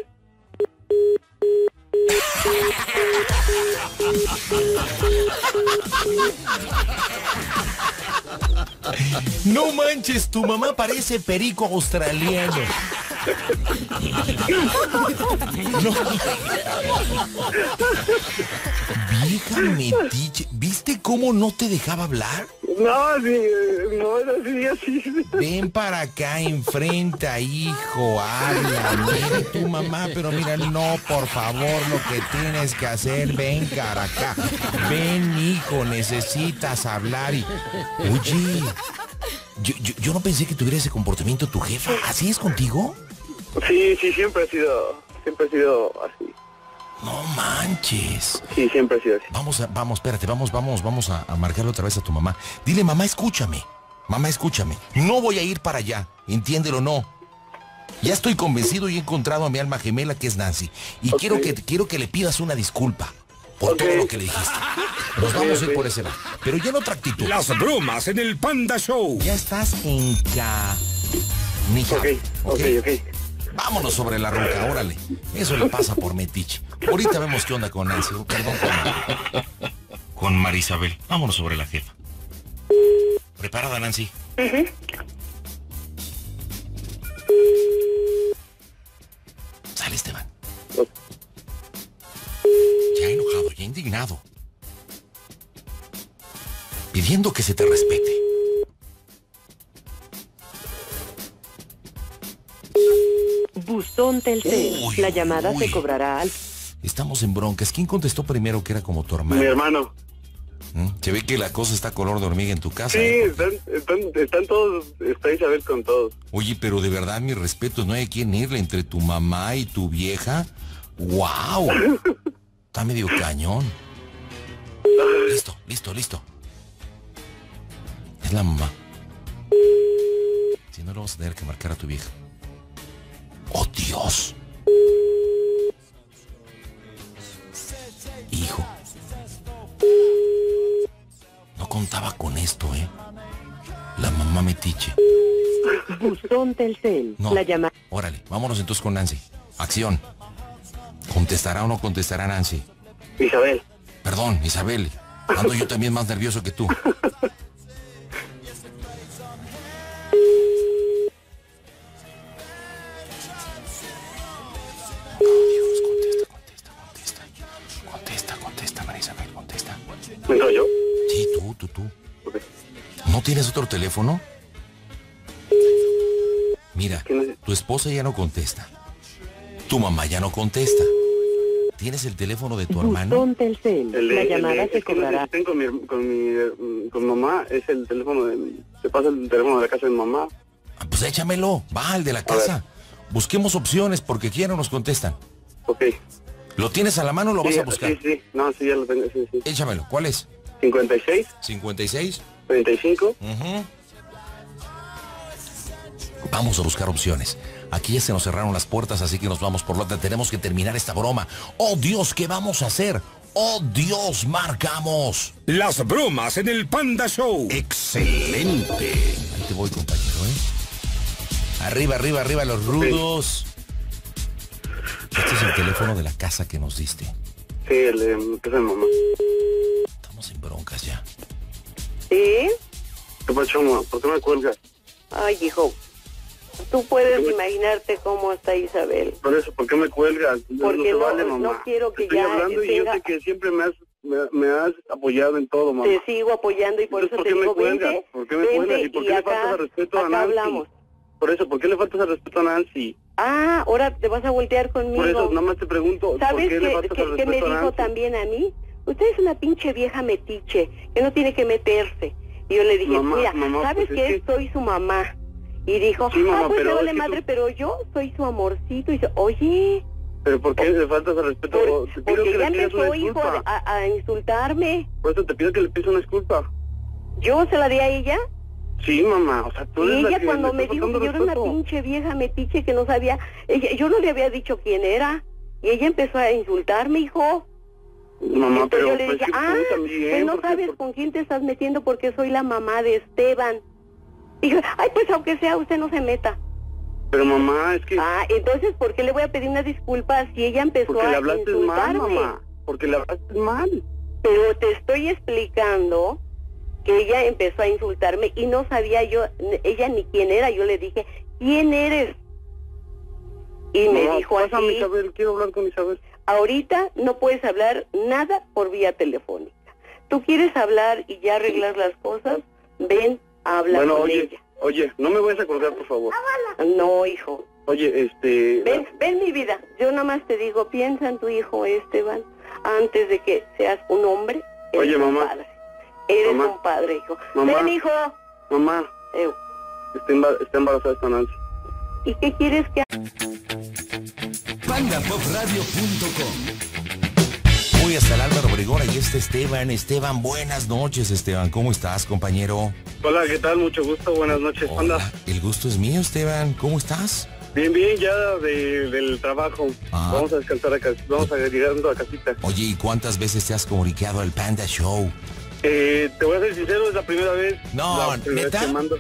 No manches, tu mamá parece perico australiano. No. Vieja metiche, ¿viste cómo no te dejaba hablar? No, sí, no era así. Ven para acá, enfrenta, hijo, habla, mira tu mamá, pero mira, no, por favor, lo que tienes que hacer, ven para acá, ven, hijo, necesitas hablar y... Oye, yo no pensé que tuviera ese comportamiento tu jefa, ¿así es contigo? Sí, siempre ha sido así. No manches. Sí, siempre ha sido así. Espérate, vamos a marcarle otra vez a tu mamá. Dile, mamá, escúchame, no voy a ir para allá, entiéndelo, no. Ya estoy convencido y he encontrado a mi alma gemela que es Nancy. Y quiero que le pidas una disculpa por todo lo que le dijiste. Nos vamos a ir por ese lado, pero ya en otra actitud. Las bromas en el Panda Show. Ya estás en Mija. Ok. Vámonos sobre la ruca, órale. Eso le pasa por metiche. Ahorita vemos qué onda con Nancy. Perdón, con Marisabel. Vámonos sobre la jefa. ¿Preparada, Nancy? Sale, Esteban. Ya enojado, ya indignado. Pidiendo que se te respete. Buzón Telcel. La llamada se cobrará al... Estamos en broncas. ¿Quién contestó primero que era como tu hermano? Mi hermano. Se ve que la cosa está color de hormiga en tu casa. Sí, están todos, está Isabel con todos. Oye, pero de verdad, mis respetos, no hay a quién irle entre tu mamá y tu vieja. ¡Wow! Está medio cañón. Listo. Es la mamá. Si no, le vamos a tener que marcar a tu vieja. ¡Oh, Dios! Hijo. No contaba con esto, ¿eh? La mamá metiche. Buzón Telcel. No. La llamada... Órale, vámonos entonces con Nancy. Acción. ¿Contestará o no contestará Nancy? Isabel. Perdón, Isabel. Ando yo también más nervioso que tú. Contesta, Marisabel, contesta. ¿Entro yo? Sí, tú. Okay. ¿No tienes otro teléfono? Mira, tu esposa ya no contesta. Tu mamá ya no contesta. ¿Tienes el teléfono de tu hermano? Buzón Telcel. La llamada se cobrará. Con mamá, es el teléfono te pasa el teléfono de la casa de mi mamá. Pues échamelo, va al de la casa. Busquemos opciones porque aquí ya no nos contestan. Ok. ¿Lo tienes a la mano o lo vas a buscar? Sí. No, sí, ya lo tengo, sí. Échamelo, ¿cuál es? 56. 56. 35. Vamos a buscar opciones. Aquí ya se nos cerraron las puertas, así que nos vamos por la otra. Tenemos que terminar esta broma. ¡Oh, Dios! ¿Qué vamos a hacer? ¡Oh, Dios! ¡Marcamos! Las bromas en el Panda Show. ¡Excelente! Ahí te voy, compañero, ¿eh? Arriba los rudos. Este es el teléfono de la casa que nos diste. Sí, el de casa de mamá. Estamos en broncas ya. ¿Sí? ¿Qué pasó, mamá? ¿Por qué me cuelgas? Ay, hijo, tú puedes imaginarte cómo está Isabel. Por eso, ¿por qué me cuelgas? Porque no, vale, mamá. No quiero que estoy ya hablando y yo sé que siempre me has apoyado en todo, mamá. Te sigo apoyando y por eso te digo, vente, ¿por qué me cuelgas? ¿Y por qué le faltas al respeto a Nancy? Hablamos. Por eso, ¿por qué le faltas al respeto a Nancy? Ah, ahora te vas a voltear conmigo. Por eso, nada más te pregunto, ¿por qué le faltas al respeto a Nancy? ¿Sabes qué me dijo también a mí? Usted es una pinche vieja metiche, que no tiene que meterse. Y yo le dije, mira, ¿sabes pues qué? Soy su mamá. Y dijo, sí, mamá, pues me vale madre, pero yo soy su amorcito. Y dice, oye... ¿Pero por qué le faltas al respeto? Porque ya empezó, hijo, a insultarme. Por eso te pido que le pides una disculpa. ¿Yo se la di a ella? Sí, mamá, o sea, tú eres y ella la que cuando me dijo que yo era una pinche vieja metiche que no sabía, yo no le había dicho quién era, y ella empezó a insultarme, hijo. Mamá, entonces pero yo le dije, también, pues no sabes con quién te estás metiendo porque soy la mamá de Esteban. Y dije, ay, pues aunque sea, usted no se meta. Pero mamá, es que... entonces, ¿por qué le voy a pedir una disculpa si ella empezó a insultarme? Porque le hablaste mal, mamá, porque le hablaste mal. Pero te estoy explicando que ella empezó a insultarme y no sabía yo, ella ni quién era. Yo le dije, ¿quién eres? Y me dijo así, Isabel, quiero hablar con Isabel. Ahorita no puedes hablar nada por vía telefónica. Tú quieres hablar y ya arreglar las cosas, ven, habla con ella. Oye, no me vayas a colgar, por favor. No, hijo. Oye, Ven, mi vida, yo nada más te digo, piensa en tu hijo Esteban, antes de que seas un hombre. Oye, mamá. Padre. Eres un padre, hijo. Mamá. Ven, hijo. Mamá. Está embarazada esta Nancy. ¿Y qué quieres que PandaPopRadio.com. Voy hasta el Álvaro Obregón y Esteban. Esteban, buenas noches, Esteban. ¿Cómo estás, compañero? Hola, ¿qué tal? Mucho gusto, buenas noches, Panda. El gusto es mío, Esteban. ¿Cómo estás? Bien, ya del trabajo. Vamos a descansar acá, vamos a llegando a casita. Oye, ¿y cuántas veces te has comunicado al Panda Show? Te voy a ser sincero, es la primera vez. No, ¿neta?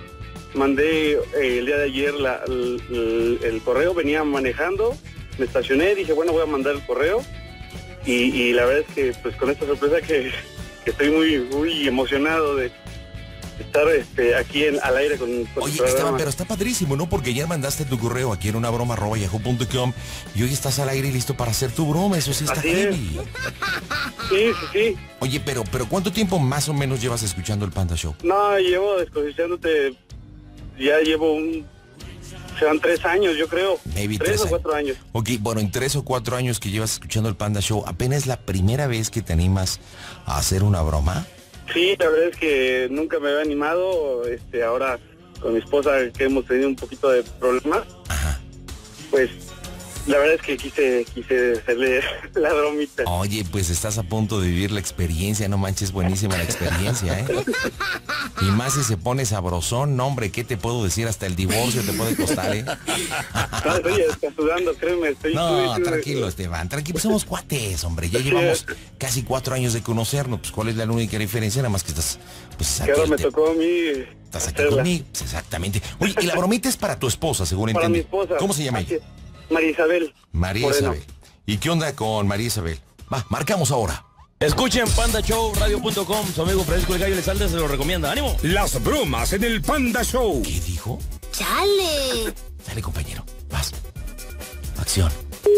mandé el día de ayer el correo, venía manejando, me estacioné, dije, bueno, voy a mandar el correo. Y la verdad es que, pues, con esta sorpresa que estoy muy emocionado de estar aquí al aire con Oye, tu Esteban, programa. pero está padrísimo, ¿no? Porque ayer mandaste tu correo aquí en unabroma@yahoo.com y hoy estás al aire y listo para hacer tu broma. Eso sí está Así heavy. Sí. Oye, pero ¿cuánto tiempo más o menos llevas escuchando el Panda Show? No, llevo escuchándote, ya llevo serán 3 años, yo creo. Maybe 3 o 4 años. Ok, bueno, en 3 o 4 años que llevas escuchando el Panda Show, ¿apenas es la primera vez que te animas a hacer una broma? Sí, la verdad es que nunca me había animado, ahora con mi esposa que hemos tenido un poquito de problemas, pues la verdad es que quise hacerle la bromita. Oye, pues estás a punto de vivir la experiencia, no manches, buenísima la experiencia, ¿eh? Y más si se pone sabrosón, no hombre, ¿qué te puedo decir? Hasta el divorcio te puede costar, ¿eh? No, estoy sudando, créeme, No, tranquilo, Esteban, tranquilo, somos cuates, hombre, ya llevamos casi 4 años de conocernos, pues ¿cuál es la única diferencia? Nada más que estás, pues que ahora me tocó a mí estás aquí conmigo, pues, exactamente. Oye, y la bromita es para tu esposa, según para entendí. mi esposa. ¿Cómo se llama ella? María Isabel. María Moreno. Isabel. ¿Y qué onda con María Isabel? Va, marcamos ahora. Escuchen pandashowradio.com. Su amigo Francisco el Gallo Elizalde se lo recomienda. ¡Ánimo! Las bromas en el Panda Show. ¿Qué dijo? ¡Chale! Dale, compañero. Vas. Acción.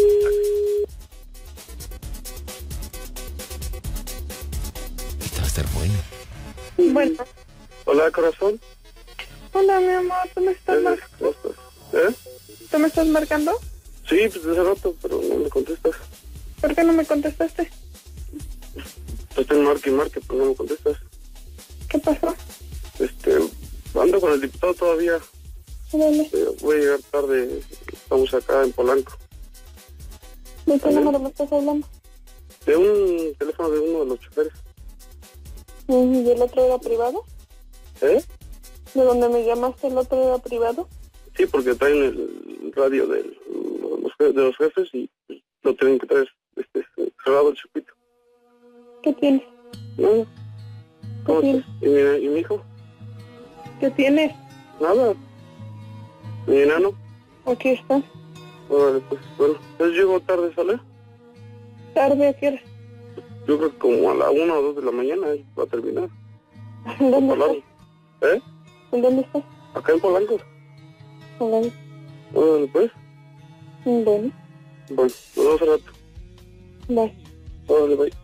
Esta va a estar buena. Bueno. Hola, corazón. Hola, mi amor, ¿tú me estás marcando? ¿Tú me estás marcando? Sí, pues hace rato, pero no me contestas. ¿Por qué no me contestaste? Pues te marque y marque, pero no me contestas. ¿Qué pasó? Ando con el diputado todavía. Dale. Voy a llegar tarde. Estamos acá en Polanco. ¿De qué número me estás hablando? De un teléfono de uno de los choferes. ¿Y el otro era privado? ¿Eh? ¿De donde me llamaste el otro era privado? Sí, porque traen el radio de los jefes y lo tienen que traer cerrado el circuito. ¿Qué tienes? Nada. ¿Cómo tienes? estás? ¿Y mi hijo? ¿Qué tienes? Nada. ¿Mi enano? Aquí está. Órale, pues, bueno. Entonces llego tarde, ¿sale? ¿Tarde a qué hora? Yo creo que como a la 1 o 2 de la mañana va a terminar. ¿Dónde estás? ¿Eh? ¿En dónde estás? Acá en Polanco. Órale. Órale, pues. Bueno, Bueno, nos vemos al rato. bye. Órale, bye.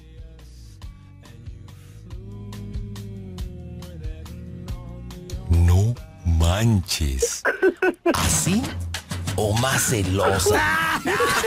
No manches. ¿Así o más celosa?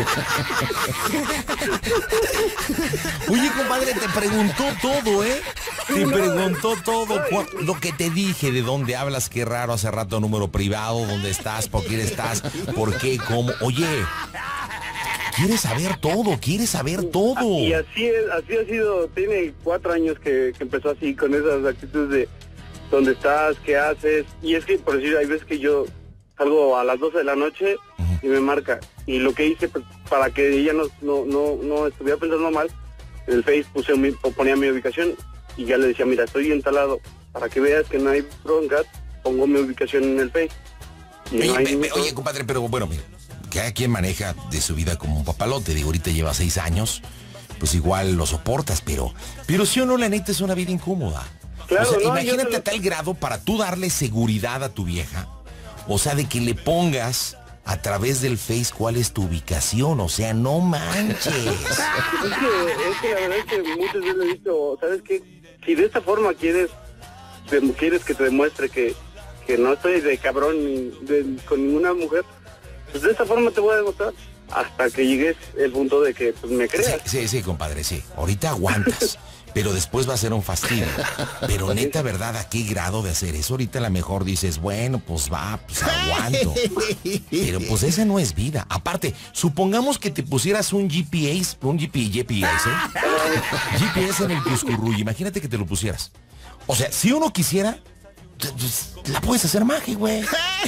Oye, compadre, te preguntó todo, ¿eh? Te preguntó todo. Lo que te dije, de dónde hablas, qué raro, hace rato número privado, dónde estás, por quién estás, por qué, cómo. Oye, quieres saber todo. Y así ha sido, tiene 4 años que empezó así, con esas actitudes de dónde estás, qué haces. Y es que, por decir, hay veces que yo salgo a las 12 de la noche y me marca. Y lo que hice, pues, para que ella no estuviera pensando mal, en el Face ponía mi ubicación y ya le decía, mira, estoy instalado, para que veas que no hay broncas, pongo mi ubicación en el Face. Y no hay Oye, compadre, pero bueno, mira, cada quien maneja de su vida como un papalote. Digo, ahorita lleva 6 años, pues igual lo soportas, pero sí o no, la neta es una vida incómoda. Claro, o sea, no, imagínate a tal grado para tú darle seguridad a tu vieja, o sea, de que le pongas a través del Face cuál es tu ubicación, o sea, no manches. Es que la verdad es que muchas veces le he dicho, ¿sabes qué? Si de esta forma quieres que te demuestre que no estoy de cabrón con ninguna mujer, pues de esta forma te voy a demostrar hasta que llegues el punto de que pues, me creas. Sí, compadre, sí. Ahorita aguantas, pero después va a ser un fastidio. Pero neta, ¿verdad? ¿A qué grado de hacer eso? Ahorita a lo mejor dices, bueno, pues va, pues aguanto. Pero pues esa no es vida. Aparte, supongamos que te pusieras un GPS, GPS en el Cuscurruy. Imagínate que te lo pusieras. O sea, si uno quisiera, la puedes hacer magia, güey.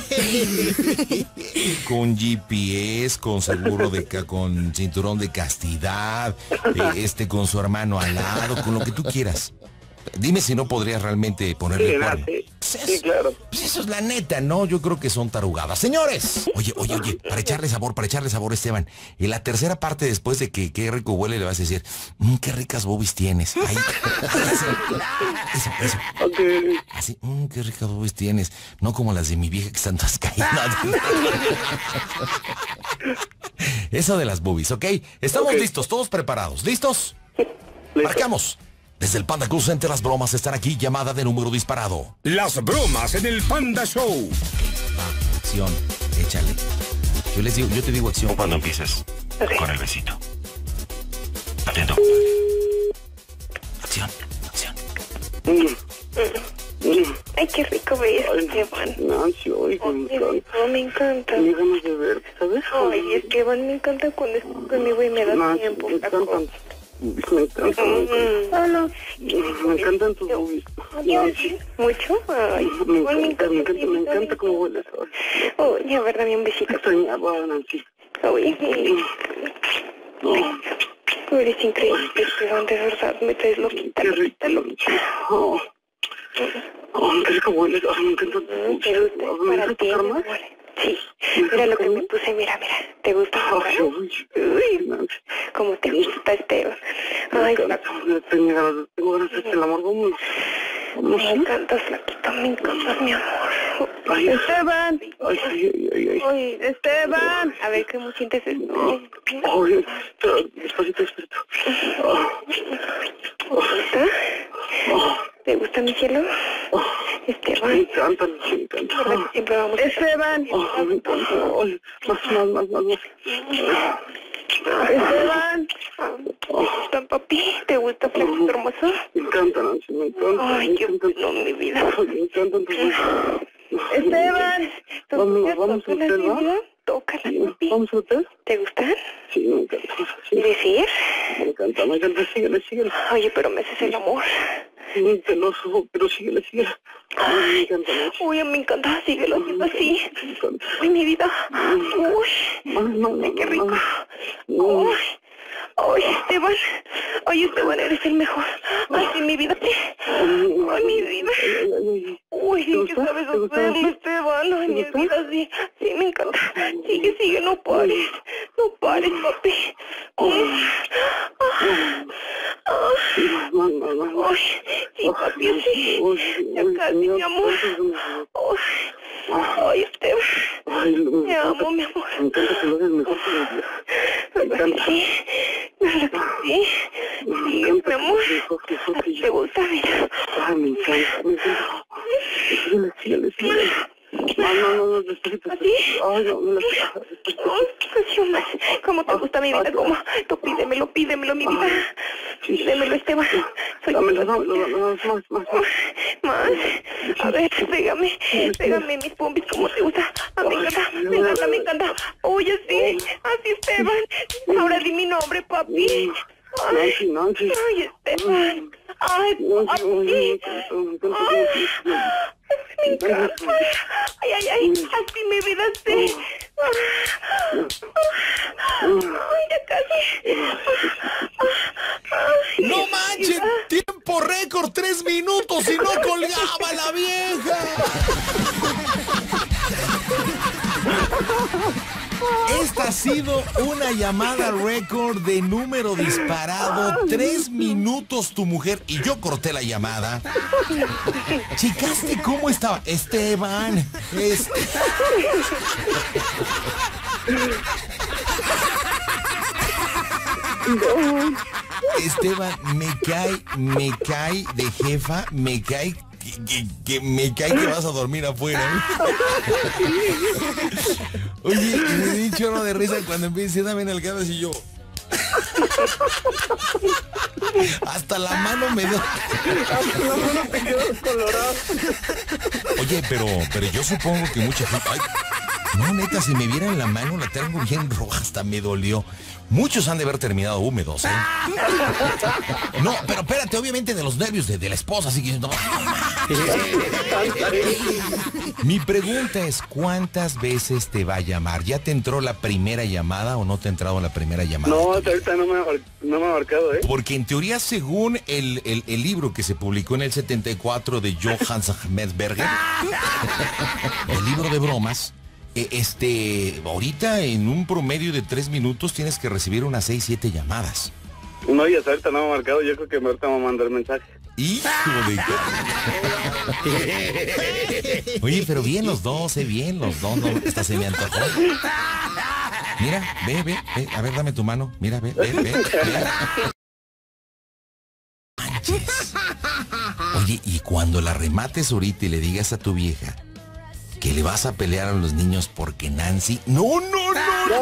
Con GPS, con seguro con cinturón de castidad, con su hermano al lado, con lo que tú quieras. Dime si no podrías realmente ponerle cuerno. Sí, claro. Pues eso es la neta, ¿no? Yo creo que son tarugadas. Señores, oye, para echarle sabor, Esteban. Y la tercera parte, después de que qué rico huele, le vas a decir, qué ricas boobies tienes. Ay, eso. Okay. Así, qué ricas boobies tienes. No como las de mi vieja que están todas caídas. Eso de las boobies, ¿ok? Estamos listos, todos preparados. ¿Listos? Marcamos. Desde el Panda Cool Center, las bromas están aquí. Llamada de número disparado. Las bromas en el Panda Show. Acción, échale. Yo te digo acción cuando empieces con el besito. Atento. Acción. Ay, qué rico ves, Esteban. Nancy, Me encanta. Me ganas de ver, ¿sabes? Ay, Esteban, me encanta cuando estás conmigo y me das tiempo. Me encantan. Me encantan tus boobies. ¿Mucho? Ay, me encanta cómo hueles. Oye, a ver, dame un besito. Extrañaba, Nancy. Oye, tú eres increíble, Esteban, de verdad, me traes loquita. Qué rico. Qué rico hueles. Me encanta tus boobies. ¿Te gusta? ¿Para ti? Sí, mira lo que me puse, mira, ¿te gusta? Uy, ¿cómo te gusta, Esteban? Ay, tengo ganas de hacer el amor, vamos. Me encantas, flaquito, me encantas, mi amor. Ay, Esteban. Ay, Esteban. A ver, ¿cómo sientes esto? Ay, despacito. ¿Te gusta? ¿Te gusta, mi cielo? Esteban. Me encanta. ¿Verdad que siempre vamos? Esteban. Me encanta. Más. Esteban. ¿Te gusta, papi? ¿Te gusta, flaquito hermoso? Me encanta, Nancy, me encanta. Ay, qué bueno, mi vida. Me encantan tus boobies. Esteban. Vamos a hotel, ¿va? Tócala, papi. ¿Vamos a hotel? ¿Te gustan? Sí, me encanta. ¿Decir? Me encanta. Síguele. Oye, pero me haces el amor. Muy celoso, pero síguele. Ay, me encanta. Uy, me encanta, síguelo haciendo así. Uy, mi vida. Uy, qué rico. Uy. Ay, Esteban. Ay, Esteban, eres el mejor. Ay, mi vida. Ay, mi vida. Uy, ¿qué sabes hacerlo, Esteban? Ay, mi vida, sí. Sí, me encanta. Sigue, no pares. No pares, papi. Ay, sí, papi, sí. Ya casi, mi amor. Ay, Esteban. Te amo, mi amor. Me encanta que lo hagas mejor que lo mío. Me encanta. Sí, sí, mi amor. ¿Te gusta? Mira. Ay, me encanta. Síguele. No, despacito. ¿Así? Ay, no. Casi más. ¿Cómo te gusta, mi vida? ¿Cómo? Tú pídemelo, mi vida. Pídemelo, Esteban. Dámelo, más. A ver, pégame mis pompis, ¿cómo te gusta? Me encanta. Oye, así, Esteban. Ahora di mi nombre, papi. Nancy. Ay, Esteban. Ay, papi. Me encanta. Ay, así mi vida, sí. Ay, ya casi. ¡No manches! ¡Tiempo récord! 3 minutos y no colgaba la vieja. Esta ha sido una llamada récord de número disparado. 3 minutos tu mujer y yo corté la llamada. Chicaste, ¿cómo estaba? Esteban. Esteban, me cae de jefa, me cae que vas a dormir afuera. Oye, me di un chorro de risa cuando empecé a ver el gato y yo. Hasta la mano me dio. Hasta la mano te quedó colorado. Oye, pero yo supongo que mucha gente. No, neta, si me vieran la mano, la tengo bien roja, hasta me dolió. Muchos han de haber terminado húmedos, ¿eh? No, pero espérate, obviamente de los nervios de la esposa, así que no. Mi pregunta es, ¿cuántas veces te va a llamar? ¿Ya te entró la primera llamada o no te ha entrado la primera llamada? No, hasta ahorita no me ha marcado, ¿eh? Porque en teoría, según el libro que se publicó en el 74 de Johannes Medberger, el libro de bromas, ahorita en un promedio de 3 minutos tienes que recibir unas 6, 7 llamadas. No, y hasta ahorita no me ha marcado, yo creo que ahorita me va a mandar mensaje. Hijo de... Oye, pero bien los dos, bien los dos, no, hasta se me antojó. Mira, ve, a ver, dame tu mano, mira, ve. Manches. Oye, y cuando la remates ahorita y le digas a tu vieja que le vas a pelear a los niños porque Nancy... No, me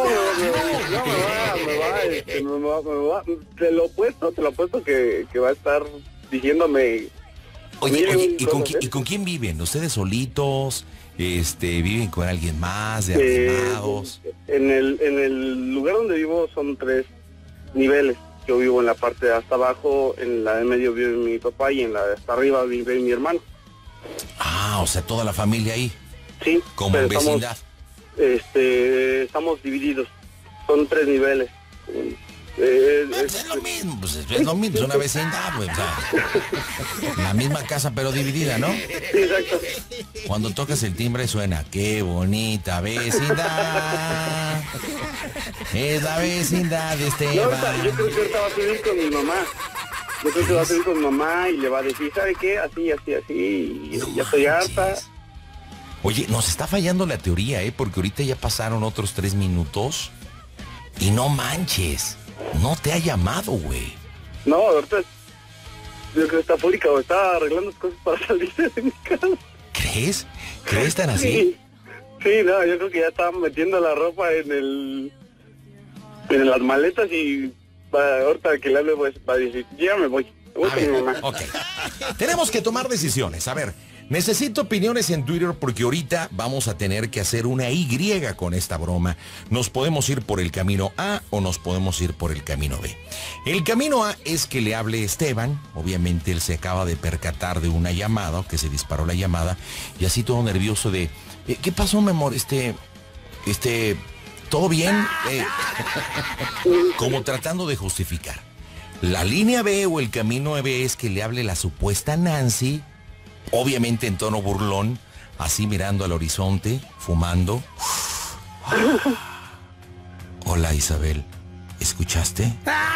va. Te lo apuesto que va a estar diciéndome... Oye, ¿y con quién viven? ¿Ustedes solitos? ¿Viven con alguien más, de arrimados? En el lugar donde vivo son 3 niveles. Yo vivo en la parte de hasta abajo, en la de medio vive mi papá y en la de hasta arriba vive mi hermano. Ah, o sea, toda la familia ahí. Sí. Como en vecindad. Estamos divididos. Son 3 niveles. Es lo mismo, es lo mismo, es una vecindad, pues, o sea, la misma casa pero dividida, ¿no? Sí, exacto. Cuando tocas el timbre suena, qué bonita vecindad. Es la vecindad de Esteban. No, yo creo que ahorita va a subir con mi mamá. Yo creo que va a subir con mi mamá y le va a decir, ¿sabe qué? Así, y ya estoy harta. Oye, nos está fallando la teoría, porque ahorita ya pasaron otros 3 minutos y no manches. No te ha llamado, güey. No, ahorita yo creo que está fúrica o está arreglando cosas para salirse de mi casa. ¿Crees? ¿Crees tan así? Sí, no, yo creo que ya estaban metiendo la ropa en las maletas y ahorita que le hable pues, va a decir, ya me voy. A ver, ok. Tenemos que tomar decisiones. A ver, necesito opiniones en Twitter porque ahorita vamos a tener que hacer una Y con esta broma. Nos podemos ir por el camino A o nos podemos ir por el camino B. El camino A es que le hable Esteban. Obviamente él se acaba de percatar de una llamada, que se disparó la llamada, y así todo nervioso de, ¿qué pasó, mi amor? ¿Todo bien? Como tratando de justificar. La línea B o el camino B es que le hable la supuesta Nancy, obviamente en tono burlón, así mirando al horizonte, fumando. Hola, Isabel, ¿escuchaste?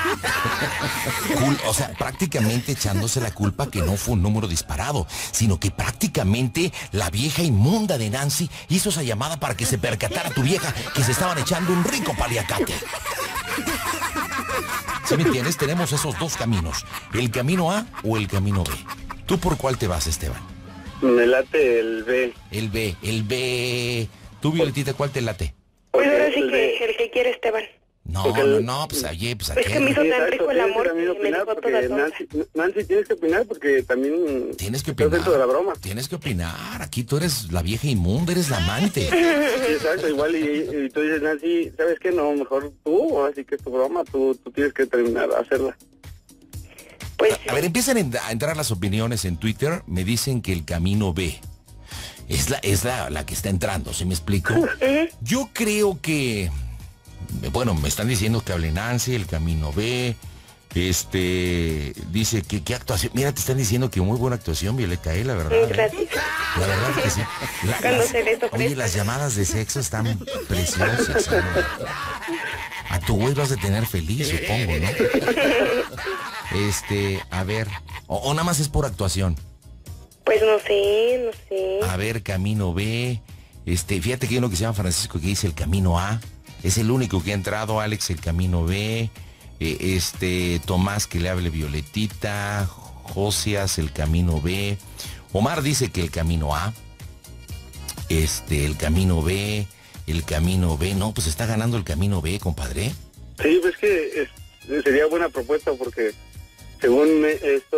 O sea, prácticamente echándose la culpa que no fue un número disparado, sino que prácticamente la vieja inmunda de Nancy hizo esa llamada para que se percatara tu vieja que se estaban echando un rico paliacate. ¿Sí me entiendes? Tenemos esos 2 caminos, el camino A o el camino B. ¿Tú por cuál te vas, Esteban? Me late el B. El B. ¿Tú, Violetita, cuál te late? Pues ahora sí que el que quiere Esteban. No, pues ayer, pues es que me hizo tan rico el amor que me dejó toda Nancy, tienes que opinar porque también tienes que opinar dentro de la broma. Tienes que opinar, aquí tú eres la vieja inmunda, eres la amante. Sí, exacto, igual y tú dices, Nancy, ¿sabes qué? No, mejor tú, así que es tu broma, tú tienes que terminar a hacerla. Pues a ver, empiezan a entrar las opiniones en Twitter, me dicen que el camino B es la que está entrando, ¿sí me explico? Yo creo que... Bueno, me están diciendo que hable Nancy, el camino B, dice que qué actuación, mira, te están diciendo que muy buena actuación, Violeta, la verdad. Gracias. La verdad que sí. Oye, las llamadas de sexo están preciosas, ¿no? A tu güey vas a tener feliz, supongo, ¿no? A ver, o nada más es por actuación. Pues no sé. A ver, camino B, fíjate que hay uno que se llama Francisco que dice el camino A. Es el único que ha entrado, Alex, el camino B. Tomás que le hable Violetita. Josias, el camino B. Omar dice que el camino A. El camino B. El camino B. No, pues está ganando el camino B, compadre. Sí, pues que sería buena propuesta porque según esto,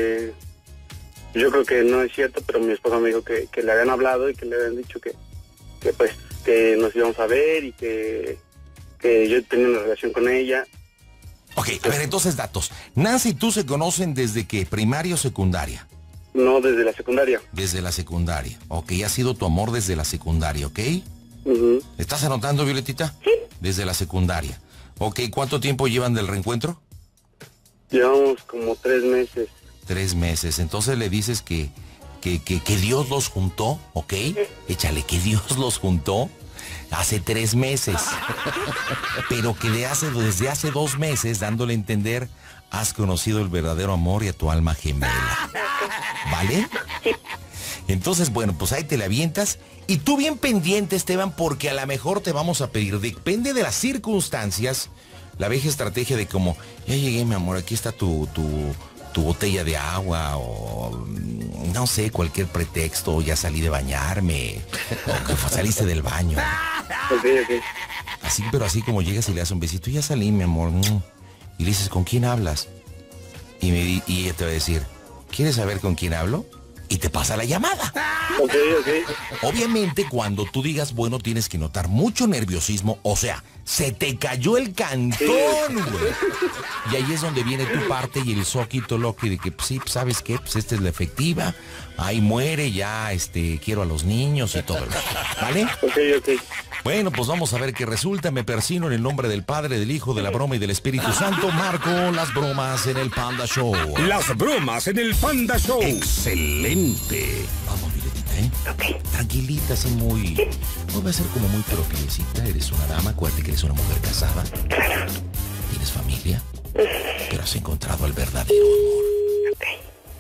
yo creo que no es cierto, pero mi esposa me dijo que le habían hablado y que le habían dicho que pues que nos íbamos a ver y que yo tenía una relación con ella. Ok, a ver, entonces datos. Nancy y tú se conocen desde qué, primaria o secundaria. No, desde la secundaria. Desde la secundaria. Ok, ha sido tu amor desde la secundaria, ¿ok? ¿Estás anotando, Violetita? Sí. Desde la secundaria. Ok, ¿cuánto tiempo llevan del reencuentro? Llevamos como 3 meses. 3 meses. Entonces le dices que Dios los juntó, ¿ok? Échale, que Dios los juntó hace 3 meses. Pero que desde hace 2 meses, dándole a entender, has conocido el verdadero amor y a tu alma gemela. ¿Vale? Sí. Entonces, bueno, pues ahí te la avientas. Y tú bien pendiente, Esteban, porque a lo mejor te vamos a pedir, depende de las circunstancias, la vieja estrategia de como, ya llegué, mi amor, aquí está tu botella de agua, o no sé, cualquier pretexto, o ya salí de bañarme, o que saliste del baño. Ok. Así, pero así como llegas y le das un besito, ya salí, mi amor. Y le dices, ¿con quién hablas? Y ella te va a decir, ¿quieres saber con quién hablo? Y te pasa la llamada. Ok. Obviamente, cuando tú digas, bueno, tienes que notar mucho nerviosismo, o sea, se te cayó el cantón, güey. Y ahí es donde viene tu parte y el soquito loco de que, pues sí, ¿sabes qué? Pues esta es la efectiva, ahí muere, ya, quiero a los niños y todo, ¿vale? Ok. Bueno, pues vamos a ver qué resulta. Me persino en el nombre del Padre, del Hijo, de la Broma y del Espíritu Santo. Marco las bromas en el Panda Show. Las bromas en el Panda Show. Excelente. Vamos, Violetita, ¿eh? Ok. Tranquilita, así muy... No va a ser como muy propiecita. Eres una dama, acuérdate que eres una mujer casada. Claro. Tienes familia, pero has encontrado el verdadero amor. Ok.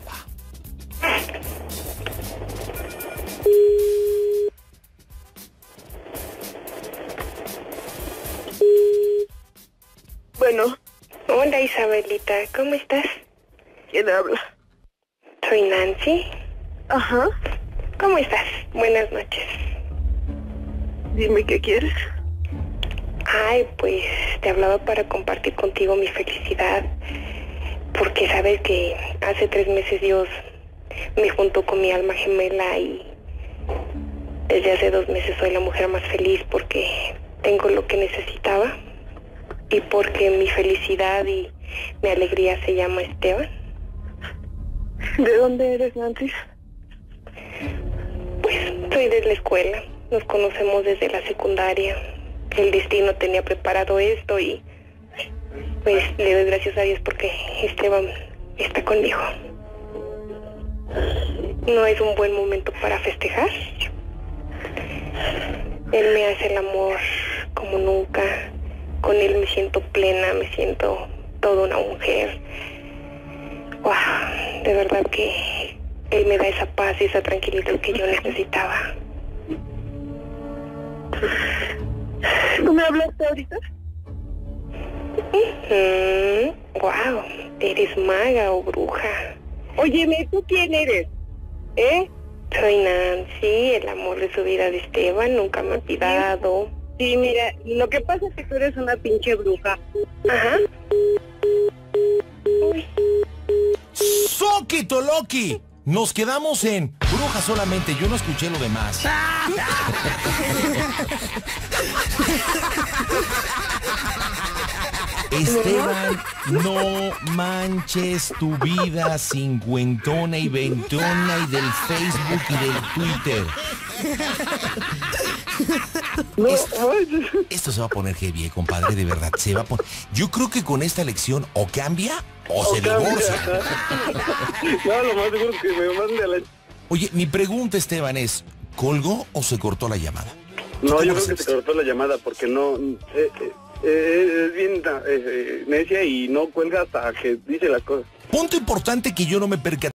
Bueno, Hola, Isabelita, ¿cómo estás? ¿quién habla? Soy Nancy. Ajá, ¿Cómo estás? Buenas noches. dime qué quieres. Ay, pues te hablaba para compartir contigo mi felicidad, porque sabes que hace 3 meses Dios me juntó con mi alma gemela y desde hace 2 meses soy la mujer más feliz porque tengo lo que necesitaba y porque mi felicidad y mi alegría se llama Esteban. ¿De dónde eres, Nancy? Pues soy de la escuela, nos conocemos desde la secundaria. El destino tenía preparado esto y pues le doy gracias a Dios porque Esteban está conmigo. No es un buen momento para festejar. Él me hace el amor como nunca. Con él me siento plena, me siento toda una mujer. Wow, de verdad que él me da esa paz y esa tranquilidad que yo necesitaba. ¿No me hablaste ahorita? Wow, eres maga o bruja. Óyeme, ¿tú quién eres? Soy Nancy, el amor de su vida de Esteban, nunca me ha olvidado. Sí, mira, lo que pasa es que tú eres una pinche bruja. Ajá. ¡Soquito Loki! Nos quedamos en bruja solamente, yo no escuché lo demás. Esteban, no manches tu vida cincuentona y veintona y del Facebook y del Twitter. Esto se va a poner heavy, compadre, de verdad, se va a poner... Yo creo que con esta elección o cambia o se divorcia. No, lo más seguro es que me mande a la... Oye, mi pregunta, Esteban, es, ¿colgó o se cortó la llamada? No, yo creo que se cortó la llamada porque no... es bien necia y no cuelga hasta que dice las cosas. Punto importante que yo no me percaté.